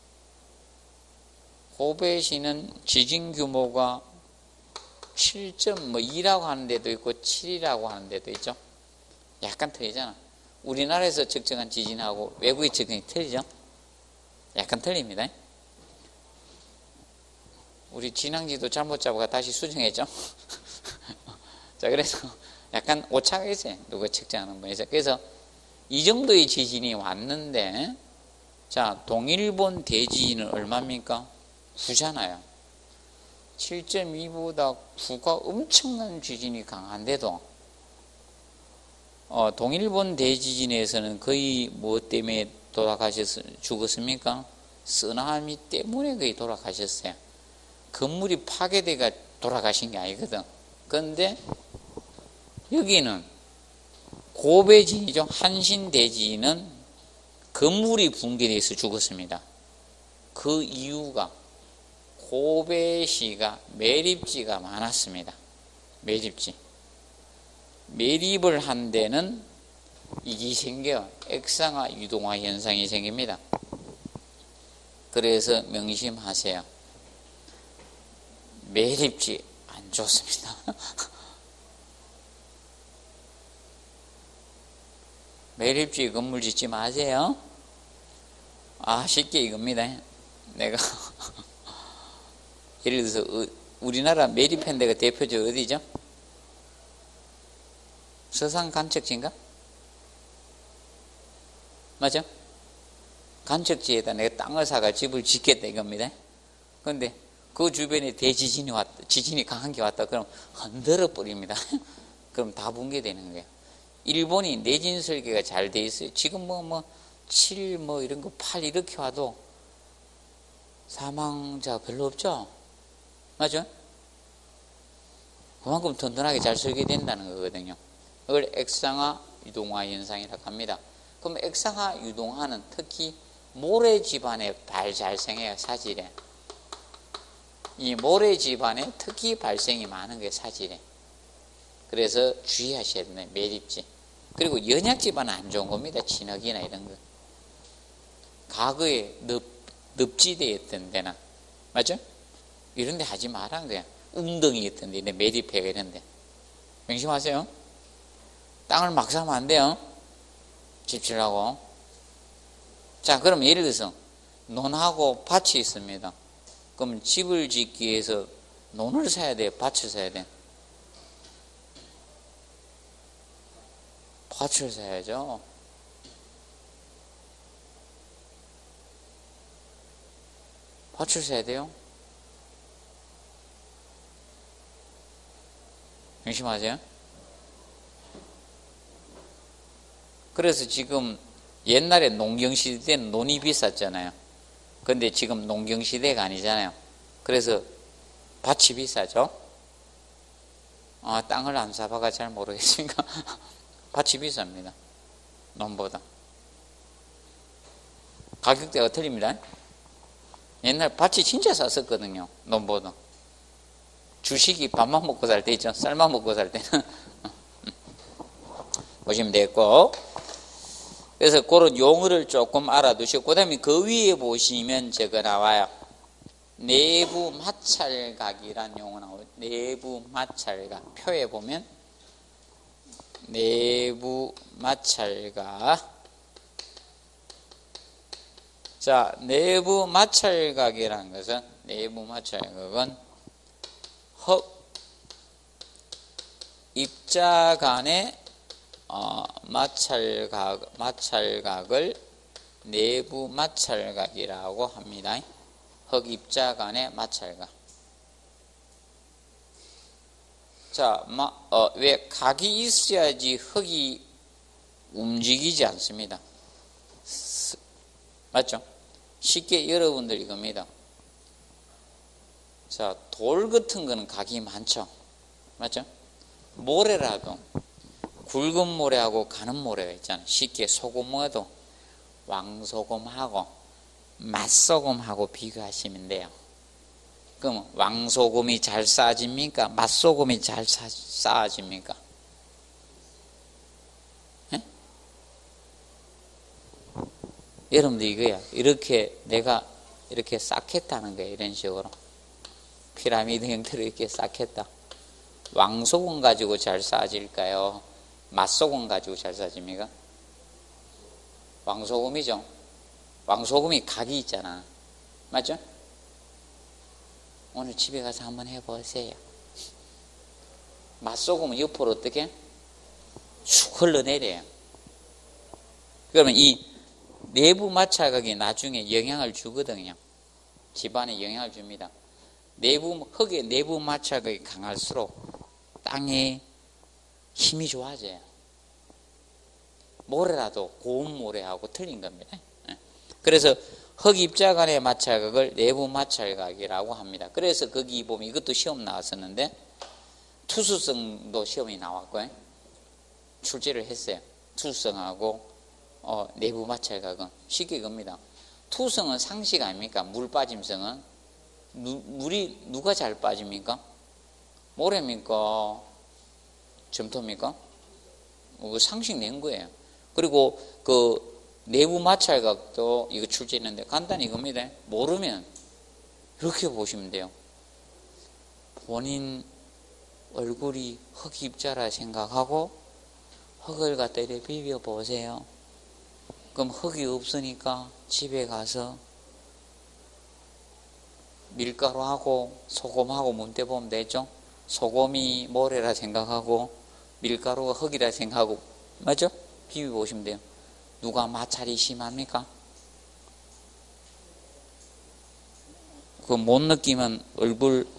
고배시는 지진 규모가 칠 점 이라고 하는 데도 있고 칠이라고 하는 데도 있죠. 약간 틀리잖아. 우리나라에서 측정한 지진하고 외국의 측정이 틀리죠. 약간 틀립니다. 우리 진앙지도 잘못 잡아가 다시 수정했죠. 자, 그래서 약간 오차가 있어요. 누가 측정하는 분에서. 그래서 이 정도의 지진이 왔는데, 자, 동일본 대지진은 얼마입니까? 구잖아요. 칠 점 이보다 구가 엄청난 지진이 강한데도, 어, 동일본 대지진에서는 거의 뭐 때문에 돌아가셨, 죽었습니까? 쓰나미 때문에 거의 돌아가셨어요. 건물이 파괴돼가 돌아가신 게 아니거든. 그런데 여기는 고배진이죠. 한신대지는 건물이 붕괴돼서 죽었습니다. 그 이유가 고배시가 매립지가 많았습니다. 매립지. 매립을 한 데는 이게 생겨요. 액상화 유동화 현상이 생깁니다. 그래서 명심하세요. 매립지 안 좋습니다. 매립지 건물 짓지 마세요. 아, 쉽게 이겁니다. 내가 예를 들어서 우리나라 매립한 데가 대표적으로 어디죠? 서산 간척지인가? 맞죠? 간척지에다 내가 땅을 사가 집을 짓겠다 이겁니다. 그런데 그 주변에 대지진이 왔다, 지진이 강한 게 왔다 그럼 흔들어 버립니다. 그럼 다 붕괴되는 거예요. 일본이 내진 설계가 잘 돼 있어요. 지금 뭐, 뭐, 칠, 뭐, 이런 거, 팔 이렇게 와도 사망자 별로 없죠? 맞죠? 그만큼 튼튼하게 잘 설계된다는 거거든요. 그걸 액상화 유동화 현상이라고 합니다. 그럼 액상화 유동화는 특히 모래 집안에 발생해요, 사질에. 이 모래 집안에 특히 발생이 많은 게 사질에. 그래서 주의하셔야 됩니다. 매립지. 그리고 연약 집안은 안 좋은 겁니다. 진흙이나 이런 거. 과거에 늪, 늪지대였던 데나, 맞죠? 이런 데 하지 말라는 거야. 웅덩이였던 데, 매립해가 이런 데. 명심하세요. 땅을 막 사면 안 돼요. 집 지으려고. 자, 그럼 예를 들어서 논하고 밭이 있습니다. 그럼 집을 짓기 위해서 논을 사야 돼요? 밭을 사야 돼요? 밭을 사야죠. 밭을 사야 돼요. 명심하세요. 그래서 지금 옛날에 농경시대 때는 논이 비쌌잖아요. 근데 지금 농경시대가 아니잖아요. 그래서 밭이 비싸죠. 아, 땅을 안 사봐가 잘 모르겠으니까 밭이 비쌉니다. 논보다. 가격대가 틀립니다. 옛날 밭이 진짜 쌌었거든요. 논보다. 주식이 밥만 먹고 살 때 있죠. 쌀만 먹고 살 때는. 보시면 되겠고. 그래서 그런 용어를 조금 알아두시고, 그 다음에 그 위에 보시면 저거 나와요. 내부 마찰각이라는 용어 나와요. 내부 마찰각. 표에 보면 내부 마찰각. 자, 내부 마찰각이라는 것은, 내부 마찰각은 흙, 입자 간의 어, 마찰각, 마찰각을 내부 마찰각이라고 합니다. 흙 입자 간의 마찰각. 자, 마, 어, 왜 각이 있어야지 흙이 움직이지 않습니다. 스, 맞죠? 쉽게 여러분들 이겁니다. 자, 돌 같은 거는 각이 많죠? 맞죠? 모래라도 굵은 모래하고 가는 모래가 있잖아요. 쉽게 소금어도 왕소금하고 맛소금하고 비교하시면 돼요. 그럼 왕소금이 잘 쌓아집니까? 맛소금이 잘 쌓아집니까? 예? 여러분들 이거야. 이렇게 내가 이렇게 쌓겠다는 거예요. 이런 식으로. 피라미드 형태로 이렇게 쌓겠다. 왕소금 가지고 잘 쌓아질까요? 맛소금 가지고 잘 쌓아집니까? 왕소금이죠. 왕소금이 각이 있잖아. 맞죠? 오늘 집에 가서 한번 해보세요. 맛소금은 옆으로 어떻게? 쑥 흘러내려요. 그러면 이 내부 마찰각이 나중에 영향을 주거든요. 집안에 영향을 줍니다. 내부, 흙의 내부 마찰각이 강할수록 땅에 힘이 좋아져요. 모래라도 고운 모래하고 틀린 겁니다. 그래서 흙 입자 간의 마찰각을 내부 마찰각이라고 합니다. 그래서 거기 보면 이것도 시험 나왔었는데 투수성도 시험이 나왔고요. 출제를 했어요. 투성하고 어, 내부 마찰각은 쉽게 겁니다. 투성은 상식 아닙니까? 물 빠짐성은 누, 물이 누가 잘 빠집니까? 모래입니까? 점토입니까? 뭐 상식 낸 거예요. 그리고 그 내부 마찰각도 이거 출제했는데 간단히 이겁니다. 모르면 이렇게 보시면 돼요. 본인 얼굴이 흙 입자라 생각하고 흙을 갖다 이렇게 비벼 보세요. 그럼 흙이 없으니까 집에 가서 밀가루하고 소금하고 문대 보면 되죠. 소금이 모래라 생각하고 밀가루가 흙이라 생각하고, 맞죠? 비벼 보시면 돼요. 누가 마찰이 심합니까? 그 못 느끼면 얼굴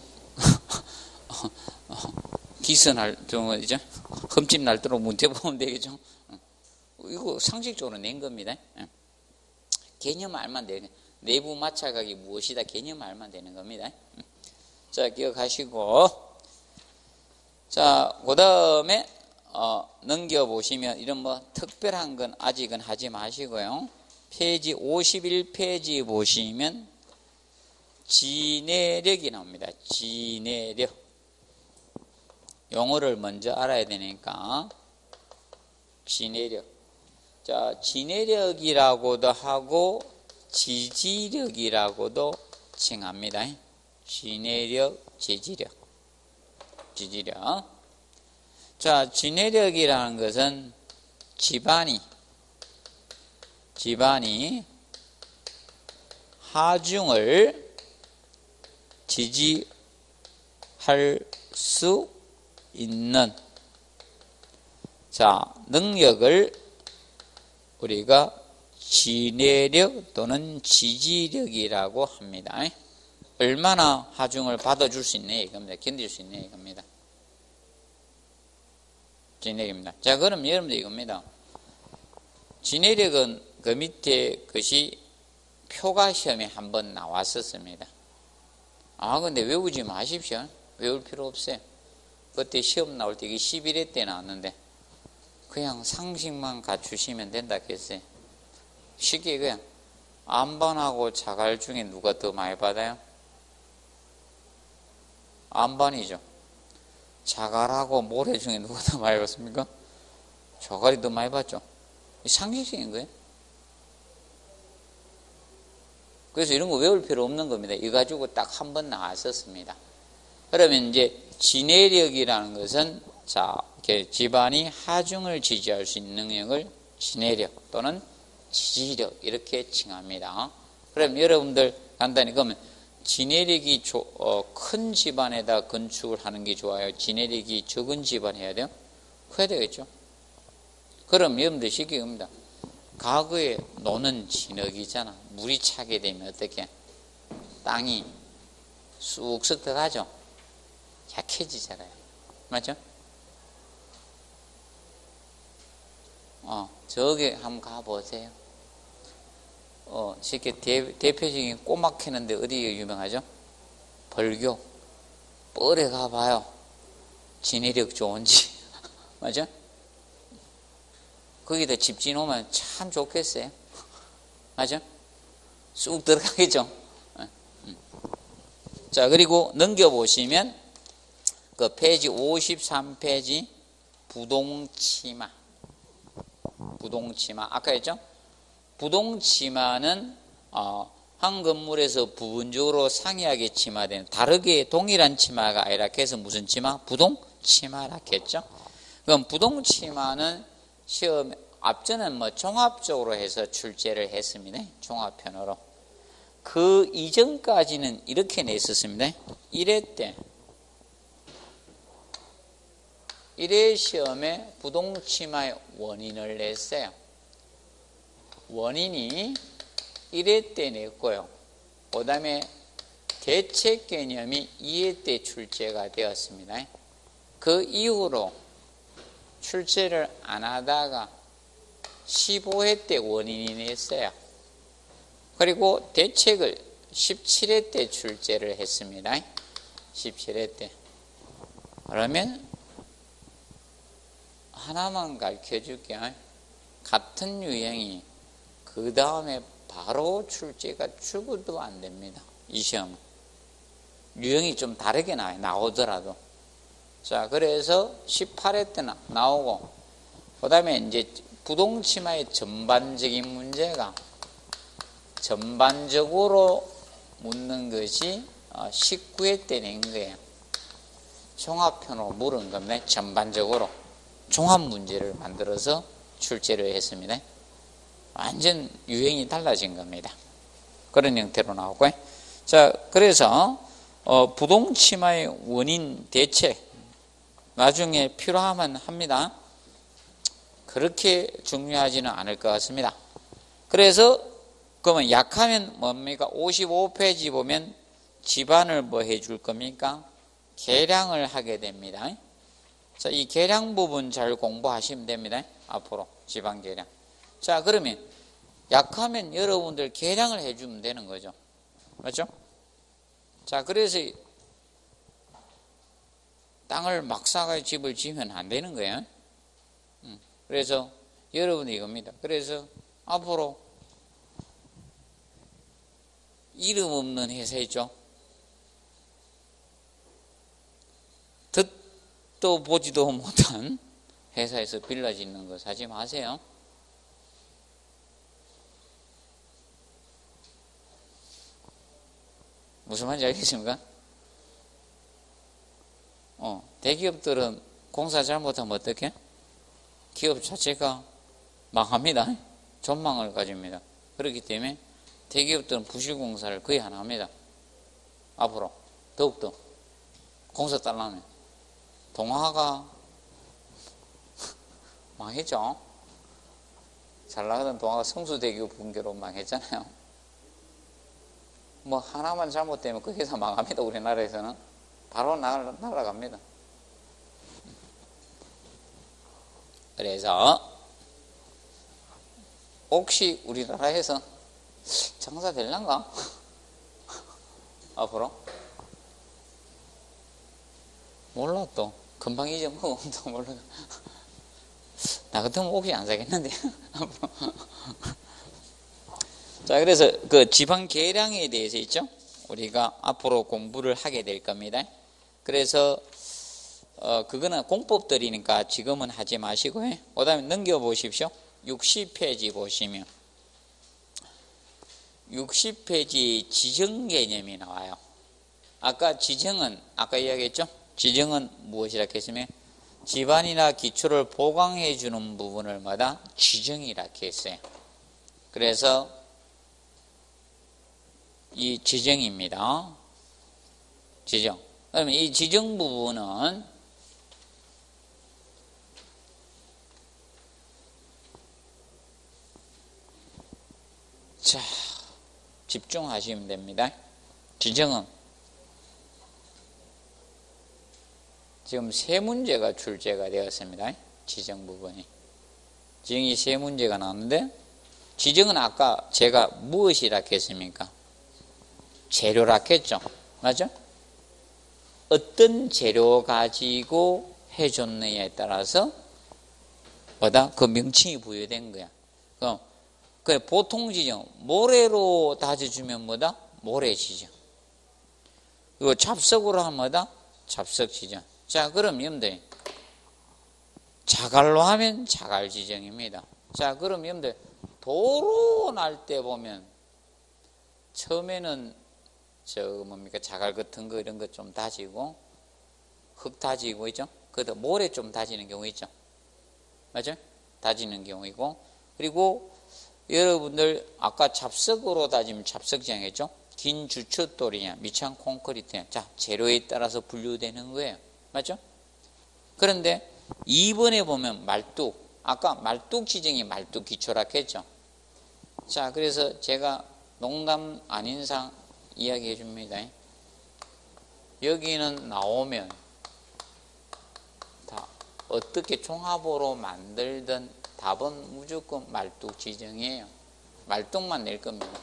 기스날 정도죠. 흠집 날도록 문제 보면 되겠죠. 이거 상식적으로 낸 겁니다. 개념 알면 되는, 내부 마찰각이 무엇이다 개념 알면 되는 겁니다. 자, 기억하시고, 자, 그 다음에 어, 넘겨보시면 이런 뭐 특별한 건 아직은 하지 마시고요. 페이지 오십일 페이지 보시면 지내력이 나옵니다. 지내력. 용어를 먼저 알아야 되니까. 지내력. 자, 지내력이라고도 하고 지지력이라고도 칭합니다. 지내력, 지지력. 지지력. 자, 지내력이라는 것은 집안이, 집안이 하중을 지지할 수 있는, 자, 능력을 우리가 지내력 또는 지지력이라고 합니다. 얼마나 하중을 받아줄 수 있냐 이겁니다. 견딜 수 있냐 이겁니다. 지내력입니다. 자, 그럼 여러분들 이겁니다. 지내력은 그 밑에 것이 표가 시험에 한번 나왔었습니다. 아, 근데 외우지 마십시오. 외울 필요 없어요. 그때 시험 나올 때 이게 십일 회 때 나왔는데 그냥 상식만 갖추시면 된다 했어요. 쉽게 그냥 안반하고 자갈 중에 누가 더 많이 받아요? 안반이죠. 자갈하고 모래 중에 누가 더 많이 받습니까? 자갈이 더 많이 받죠. 상식적인 거예요. 그래서 이런 거 외울 필요 없는 겁니다. 이거 가지고 딱 한 번 나왔었습니다. 그러면 이제 지내력이라는 것은, 자, 이렇게 집안이 하중을 지지할 수 있는 능력을 지내력 또는 지지력 이렇게 칭합니다. 그럼 여러분들 간단히 그러면 지내력이 조, 어, 큰 집안에다 건축을 하는 게 좋아요? 지내력이 적은 집안 해야 돼요? 커야 되겠죠? 그럼 여러분들 쉽게 겁니다. 과거에 노는 진흙이잖아. 물이 차게 되면 어떻게? 땅이 쑥쑥 들어가죠? 약해지잖아요. 맞죠? 어, 저기 한번 가보세요. 어, 쉽게 대, 대표적인 꼬막 캐는데 어디가 유명하죠? 벌교. 뻘에 가봐요. 지내력 좋은지. 맞죠? 거기다 집 지놓으면 참 좋겠어요. 맞죠? 쑥 들어가겠죠? 자, 그리고 넘겨보시면 그 페이지 오십삼 페이지 부동치마. 부동치마. 아까 했죠? 부동치마는 어, 한 건물에서 부분적으로 상이하게 치마되는, 다르게 동일한 치마가 아니라 해서 무슨 치마? 부동치마라 했죠? 그럼 부동치마는 시험 앞전은 뭐 종합적으로 해서 출제를 했습니다. 종합편으로. 그 이전까지는 이렇게 냈었습니다. 일 회 때 일 회 시험에 부동치마의 원인을 냈어요. 원인이 일 회 때 냈고요. 그 다음에 대책 개념이 이 회 때 출제가 되었습니다. 그 이후로 출제를 안 하다가 십오 회 때 원인이 냈어요. 그리고 대책을 십칠 회 때 출제를 했습니다. 십칠 회 때. 그러면 하나만 가르쳐 줄게요. 같은 유형이 그 다음에 바로 출제가 죽어도 안 됩니다. 이 시험은. 유형이 좀 다르게 나와요. 나오더라도. 자, 그래서 십팔 회 때는 나오고, 그 다음에 이제 부동치마의 전반적인 문제가 전반적으로 묻는 것이 십구 회 때 낸 거예요. 종합편으로 물은 겁니다. 전반적으로. 종합 문제를 만들어서 출제를 했습니다. 완전 유형이 달라진 겁니다. 그런 형태로 나오고요. 자, 그래서 어, 부동치마의 원인 대책 나중에 필요하면 합니다. 그렇게 중요하지는 않을 것 같습니다. 그래서 그러면 약하면 뭡니까? 오십오 페이지 보면 집안을 뭐 해줄 겁니까? 계량을 하게 됩니다. 자, 이 계량 부분 잘 공부하시면 됩니다. 앞으로 집안 계량. 자, 그러면 약하면 여러분들 계량을 해주면 되는 거죠. 맞죠? 자, 그래서 땅을 막 사가 집을 지으면 안 되는 거예요. 그래서 여러분이 이겁니다. 그래서 앞으로 이름 없는 회사 있죠. 듣도 보지도 못한 회사에서 빌라 짓는 거 사지 마세요. 무슨 말인지 알겠습니까? 어, 대기업들은 공사 잘못하면 어떻게? 기업 자체가 망합니다. 전망을 가집니다. 그렇기 때문에 대기업들은 부실공사를 거의 안 합니다. 앞으로 더욱더 공사 달라면 동화가 망했죠. 잘 나가던 동화가 성수대기업 붕괴로 망했잖아요. 뭐 하나만 잘못되면 그 회사 망합니다. 우리나라에서는 바로 날아, 날아갑니다. 그래서 혹시 우리나라에서 장사 될란가? 앞으로? 몰라 또 금방 잊어먹어 또 몰라. 나 같으면 혹시 안 사겠는데. 자, 그래서 그 지방 계량에 대해서 있죠. 우리가 앞으로 공부를 하게 될 겁니다. 그래서 어 그거는 공법들이니까 지금은 하지 마시고요. 그다음에 넘겨 보십시오. 육십 페이지 보시면 육십 페이지 지정 개념이 나와요. 아까 지정은 아까 이야기했죠. 지정은 무엇이라 했으면 집안이나 기초를 보강해 주는 부분을 마다 지정이라 했어요. 그래서 이 지정입니다. 지정. 그러면 이 지정 부분은 자, 집중하시면 됩니다. 지정은 지금 세 문제가 출제가 되었습니다. 지정 부분이. 지정이 세 문제가 나왔는데 지정은 아까 제가 무엇이라 했습니까? 재료라 했죠. 맞죠? 어떤 재료 가지고 해줬느냐에 따라서 뭐다? 그 명칭이 부여된 거야. 그럼 그 보통 지정, 모래로 다져주면 뭐다? 모래 지정. 그리고 잡석으로 하면 뭐다? 잡석 지정. 자, 그럼 여러분들 자갈로 하면 자갈 지정입니다. 자, 그럼 여러분들 도로 날 때 보면 처음에는 저 뭡니까 자갈 같은 거 이런 거 좀 다지고 흙 다지고 있죠. 그래도 모래 좀 다지는 경우 있죠. 맞죠? 다지는 경우이고 그리고 여러분들 아까 잡석으로 다지면 잡석 지정했죠. 긴 주춧돌이냐 미창 콘크리트냐 자 재료에 따라서 분류되는 거예요. 맞죠? 그런데 이 번에 보면 말뚝 아까 말뚝 지정이 말뚝 기초라 했죠. 자 그래서 제가 농담 아닌상 이야기해 줍니다. 여기는 나오면 다 어떻게 종합으로 만들든 답은 무조건 말뚝 지정이에요. 말뚝만 낼 겁니다.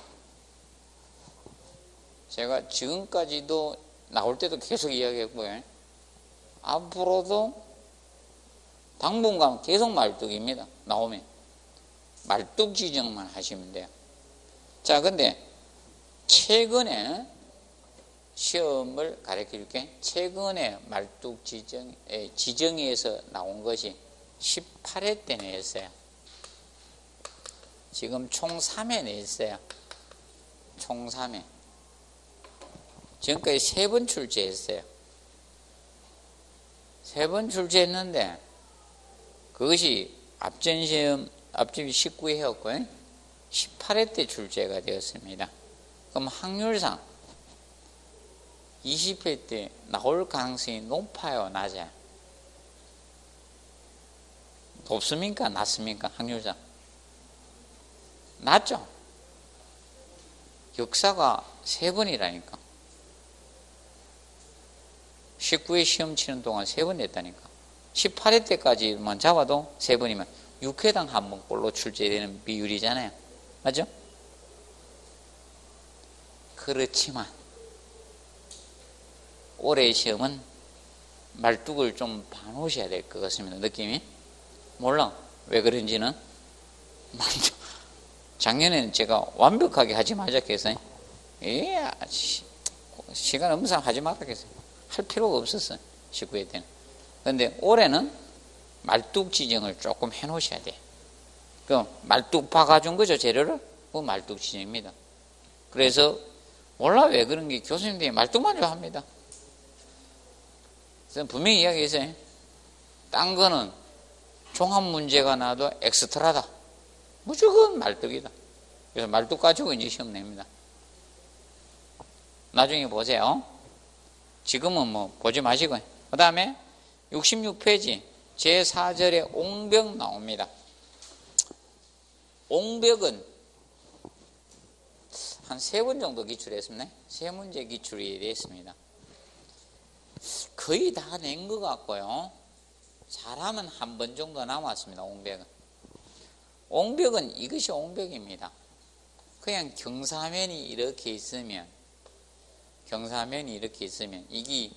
제가 지금까지도 나올 때도 계속 이야기했고요. 앞으로도 당분간 계속 말뚝입니다. 나오면 말뚝 지정만 하시면 돼요. 자, 근데 최근에 시험을 가르쳐 줄게. 최근에 말뚝 지정, 에, 지정에서 나온 것이 십팔 회 때 냈어요. 지금 총 삼 회 냈어요. 총 삼 회. 지금까지 세 번 출제했어요. 세 번 출제했는데 그것이 앞전 시험, 앞전 십구 회였고요. 십팔 회 때 출제가 되었습니다. 그럼 확률상 이십 회 때 나올 가능성이 높아요, 낮아요? 높습니까? 낮습니까? 확률상 낮죠? 역사가 세 번이라니까. 십구 회 시험 치는 동안 세 번 냈다니까. 십팔 회 때까지만 잡아도 세 번이면 육 회당 한 번꼴로 출제되는 비율이잖아요. 맞죠? 그렇지만 올해 시험은 말뚝을 좀 봐놓으셔야 될 것 같습니다. 느낌이. 몰라. 왜 그런지는. 작년에는 제가 완벽하게 하지 말자 했어요. 예, 시간 엄상 하지 말라 했어요. 할 필요가 없었어요. 십구 회 때는. 그런데 올해는 말뚝 지정을 조금 해 놓으셔야 돼요. 그럼 말뚝 박아준 거죠, 재료를? 그 말뚝 지정입니다. 그래서 몰라 왜 그런 게 교수님들이 말뚝만 좋아합니다. 그래서 분명히 이야기했어요. 딴 거는 종합 문제가 나도 엑스트라다. 무조건 말뚝이다. 그래서 말뚝 가지고 이제 시험 냅니다. 나중에 보세요. 지금은 뭐 보지 마시고요. 그 다음에 육십육 페이지 제사 절에 옹벽 나옵니다. 옹벽은 한 세 번 정도 기출했습니다. 세 문제 기출이 됐습니다. 거의 다 낸 것 같고요. 잘하면 한 번 정도 남았습니다. 옹벽은. 옹벽은 이것이 옹벽입니다. 그냥 경사면이 이렇게 있으면 경사면이 이렇게 있으면 이게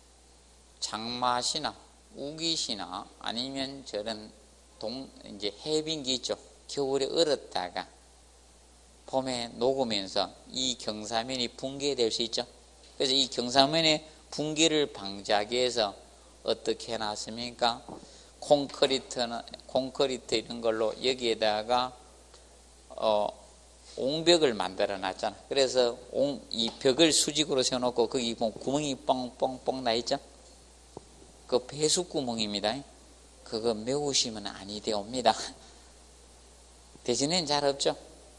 장마시나 우기시나 아니면 저런 동 이제 해빙기 있죠. 겨울에 얼었다가 봄에 녹으면서 이 경사면이 붕괴될 수 있죠. 그래서 이 경사면의 붕괴를 방지하기 위해서 어떻게 해놨습니까? 콘크리트는 콘크리트 이런 걸로 여기에다가 어, 옹벽을 만들어 놨잖아. 그래서 옹, 이 벽을 수직으로 세워놓고 거기 보면 구멍이 뻥뻥뻥 나 있죠. 그 배수 구멍입니다. 그거 메우시면 아니 되옵니다. 대전에는 잘 없죠.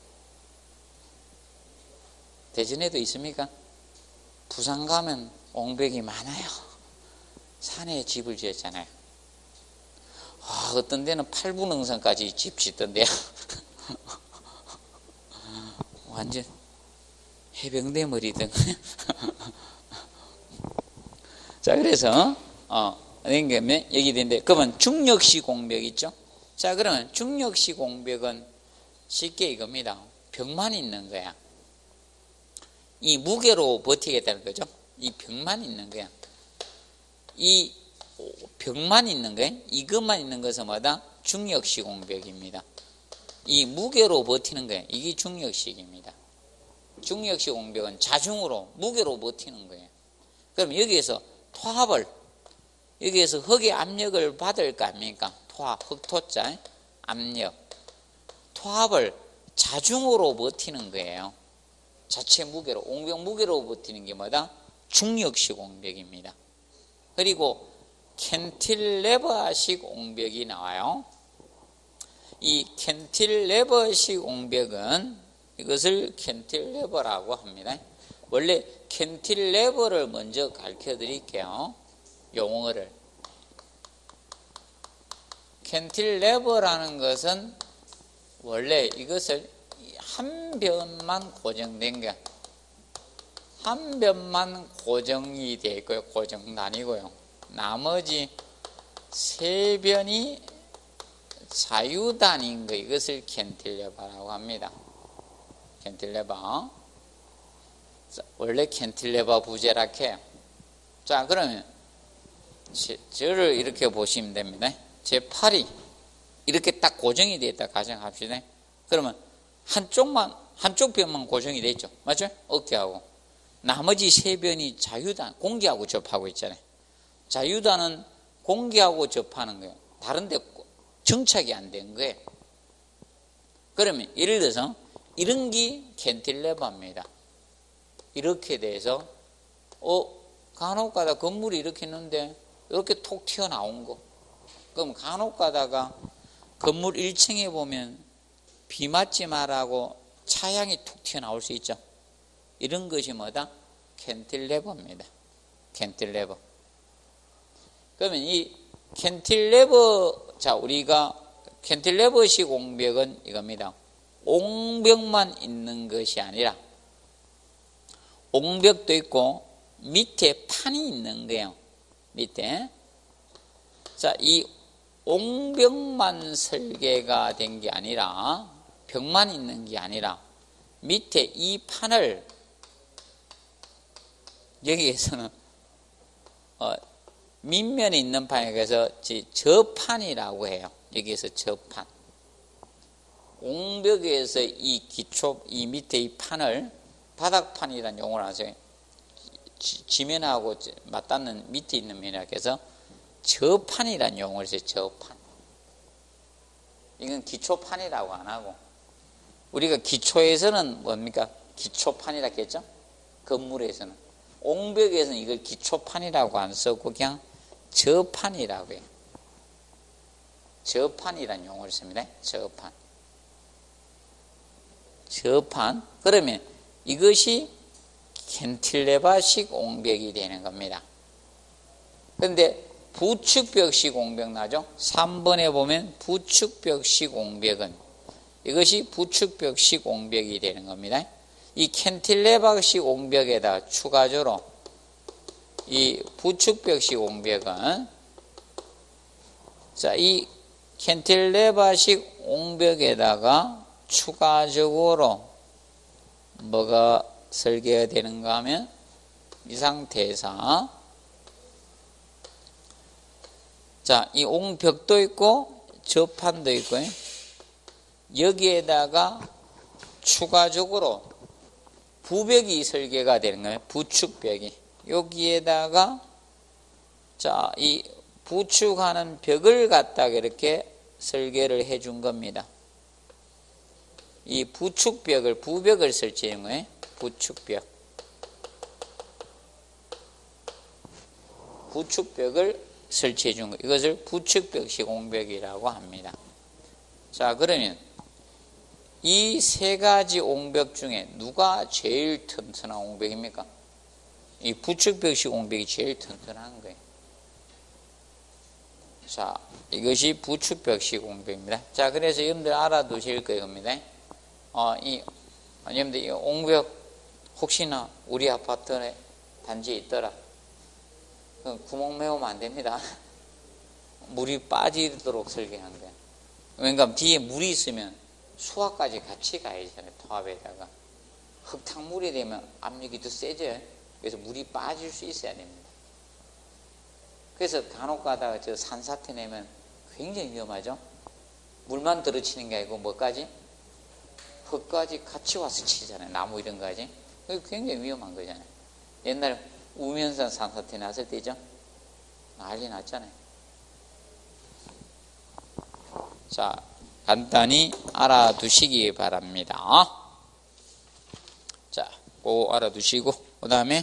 대전에도 있습니까? 부산 가면 옹벽이 많아요. 산에 집을 지었잖아요. 아, 어떤 데는 팔 분 능선까지 집 짓던데요. 완전 해병대 머리등. 자, 그래서 어, 여기 되는데, 그러면 중력시 공벽 있죠? 자, 그러면 중력시 공벽은 쉽게 이겁니다. 벽만 있는 거야. 이 무게로 버티겠다는 거죠. 이 벽만 있는 거야. 이 벽만 있는 거예요. 이것만 있는 것은 뭐다? 중력시 공벽입니다. 이 무게로 버티는 거예요. 이게 중력식입니다. 중력시 공벽은 자중으로 무게로 버티는 거예요. 그럼 여기에서 토합을 여기에서 흙의 압력을 받을 거 아닙니까? 토합, 흙토자 압력. 토합을 자중으로 버티는 거예요. 자체 무게로, 옹벽 무게로 버티는 게 뭐다? 중력식 옹벽입니다. 그리고 캔틸레버식 옹벽이 나와요. 이 캔틸레버식 옹벽은 이것을 캔틸레버라고 합니다. 원래 캔틸레버를 먼저 가르쳐 드릴게요. 용어를. 캔틸레버라는 것은 원래 이것을 한 변만 고정된 게, 한 변만 고정이 되어 있고요. 고정단이고요. 나머지 세 변이 자유단인 거, 이것을 캔틸레버라고 합니다. 캔틸레버. 원래 캔틸레버 부재라 해요. 자, 그러면 저를 이렇게 보시면 됩니다. 제팔이 이렇게 딱 고정이 되어 있다 가정합시다. 그러면 한쪽만, 한쪽 변만 고정이 되어 있죠. 맞죠? 어깨하고. 나머지 세 변이 자유단, 공기하고 접하고 있잖아요. 자유단은 공기하고 접하는 거예요. 다른 데 정착이 안 된 거예요. 그러면 예를 들어서 이런 게 캔틸레버입니다. 이렇게 돼서 어 간혹 가다 건물이 이렇게 있는데 이렇게 톡 튀어나온 거. 그럼 간혹 가다가 건물 일 층에 보면 비 맞지 말라고 차양이 툭 튀어나올 수 있죠. 이런 것이 뭐다? 캔틸레버입니다. 캔틸레버. 그러면 이 캔틸레버, 자, 우리가 캔틸레버식 옹벽은 이겁니다. 옹벽만 있는 것이 아니라 옹벽도 있고 밑에 판이 있는 거예요. 밑에. 자, 이 옹벽만 설계가 된 게 아니라 벽만 있는 게 아니라 밑에 이 판을 여기에서는 어, 밑면에 있는 판에 그래서 저판이라고 해요. 여기에서 저판. 옹벽에서 이 기초, 이 밑에 이 판을 바닥판이라는 용어를 하세요. 지면하고 맞닿는 밑에 있는 면이라 해서 저판이라는 용어를 써요. 저판. 이건 기초판이라고 안 하고 우리가 기초에서는 뭡니까? 기초판이라고 했죠? 건물에서는. 옹벽에서는 이걸 기초판이라고 안 쓰고 그냥 저판이라고 해요. 저판이라는 용어를 씁니다. 저판. 저판. 그러면 이것이 캔틸레버식 옹벽이 되는 겁니다. 그런데 부축벽식 옹벽 나죠? 삼 번에 보면 부축벽식 옹벽은 이것이 부축벽식 옹벽이 되는 겁니다. 이 캔틸레버식 옹벽에다 추가적으로 이 부축벽식 옹벽은 자, 이 캔틸레버식 옹벽에다가 추가적으로 뭐가 설계가 되는가 하면 이 상태에서 자, 이 옹벽도 있고 저판도 있고 여기에다가 추가적으로 부벽이 설계가 되는 거예요. 부축벽이. 여기에다가 자, 이 부축하는 벽을 갖다가 이렇게 설계를 해 준 겁니다. 이 부축벽을, 부벽을 설치하는 거예요. 부축벽. 부축벽을 설치해 준 거. 이것을 부축벽식 옹벽이라고 합니다. 자, 그러면 이 세 가지 옹벽 중에 누가 제일 튼튼한 옹벽입니까? 이 부축벽식 옹벽이 제일 튼튼한 거예요. 자, 이것이 부축벽식 옹벽입니다. 자, 그래서 여러분들 알아두실 겁니다. 어, 이, 여러분들 이 옹벽 혹시나 우리 아파트에 단지에 있더라. 구멍 메우면 안 됩니다. 물이 빠지도록 설계한 거예요. 왜냐하면 뒤에 물이 있으면 수압까지 같이 가야잖아요. 토합에다가. 흙탕물이 되면 압력이 더 세져요. 그래서 물이 빠질 수 있어야 됩니다. 그래서 간혹 가다가 저 산사태 내면 굉장히 위험하죠. 물만 들어치는 게 아니고 뭐까지? 흙까지 같이 와서 치잖아요. 나무 이런 거지. 그게 굉장히 위험한 거잖아요. 옛날에 우면산 산사태 났을 때죠. 난리 났잖아요. 자, 간단히 알아두시기 바랍니다. 자, 꼭 알아두시고 그 다음에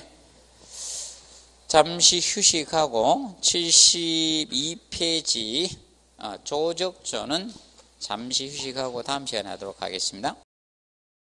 잠시 휴식하고 칠십이 페이지 조적조는 잠시 휴식하고 다음 시간에 하도록 하겠습니다.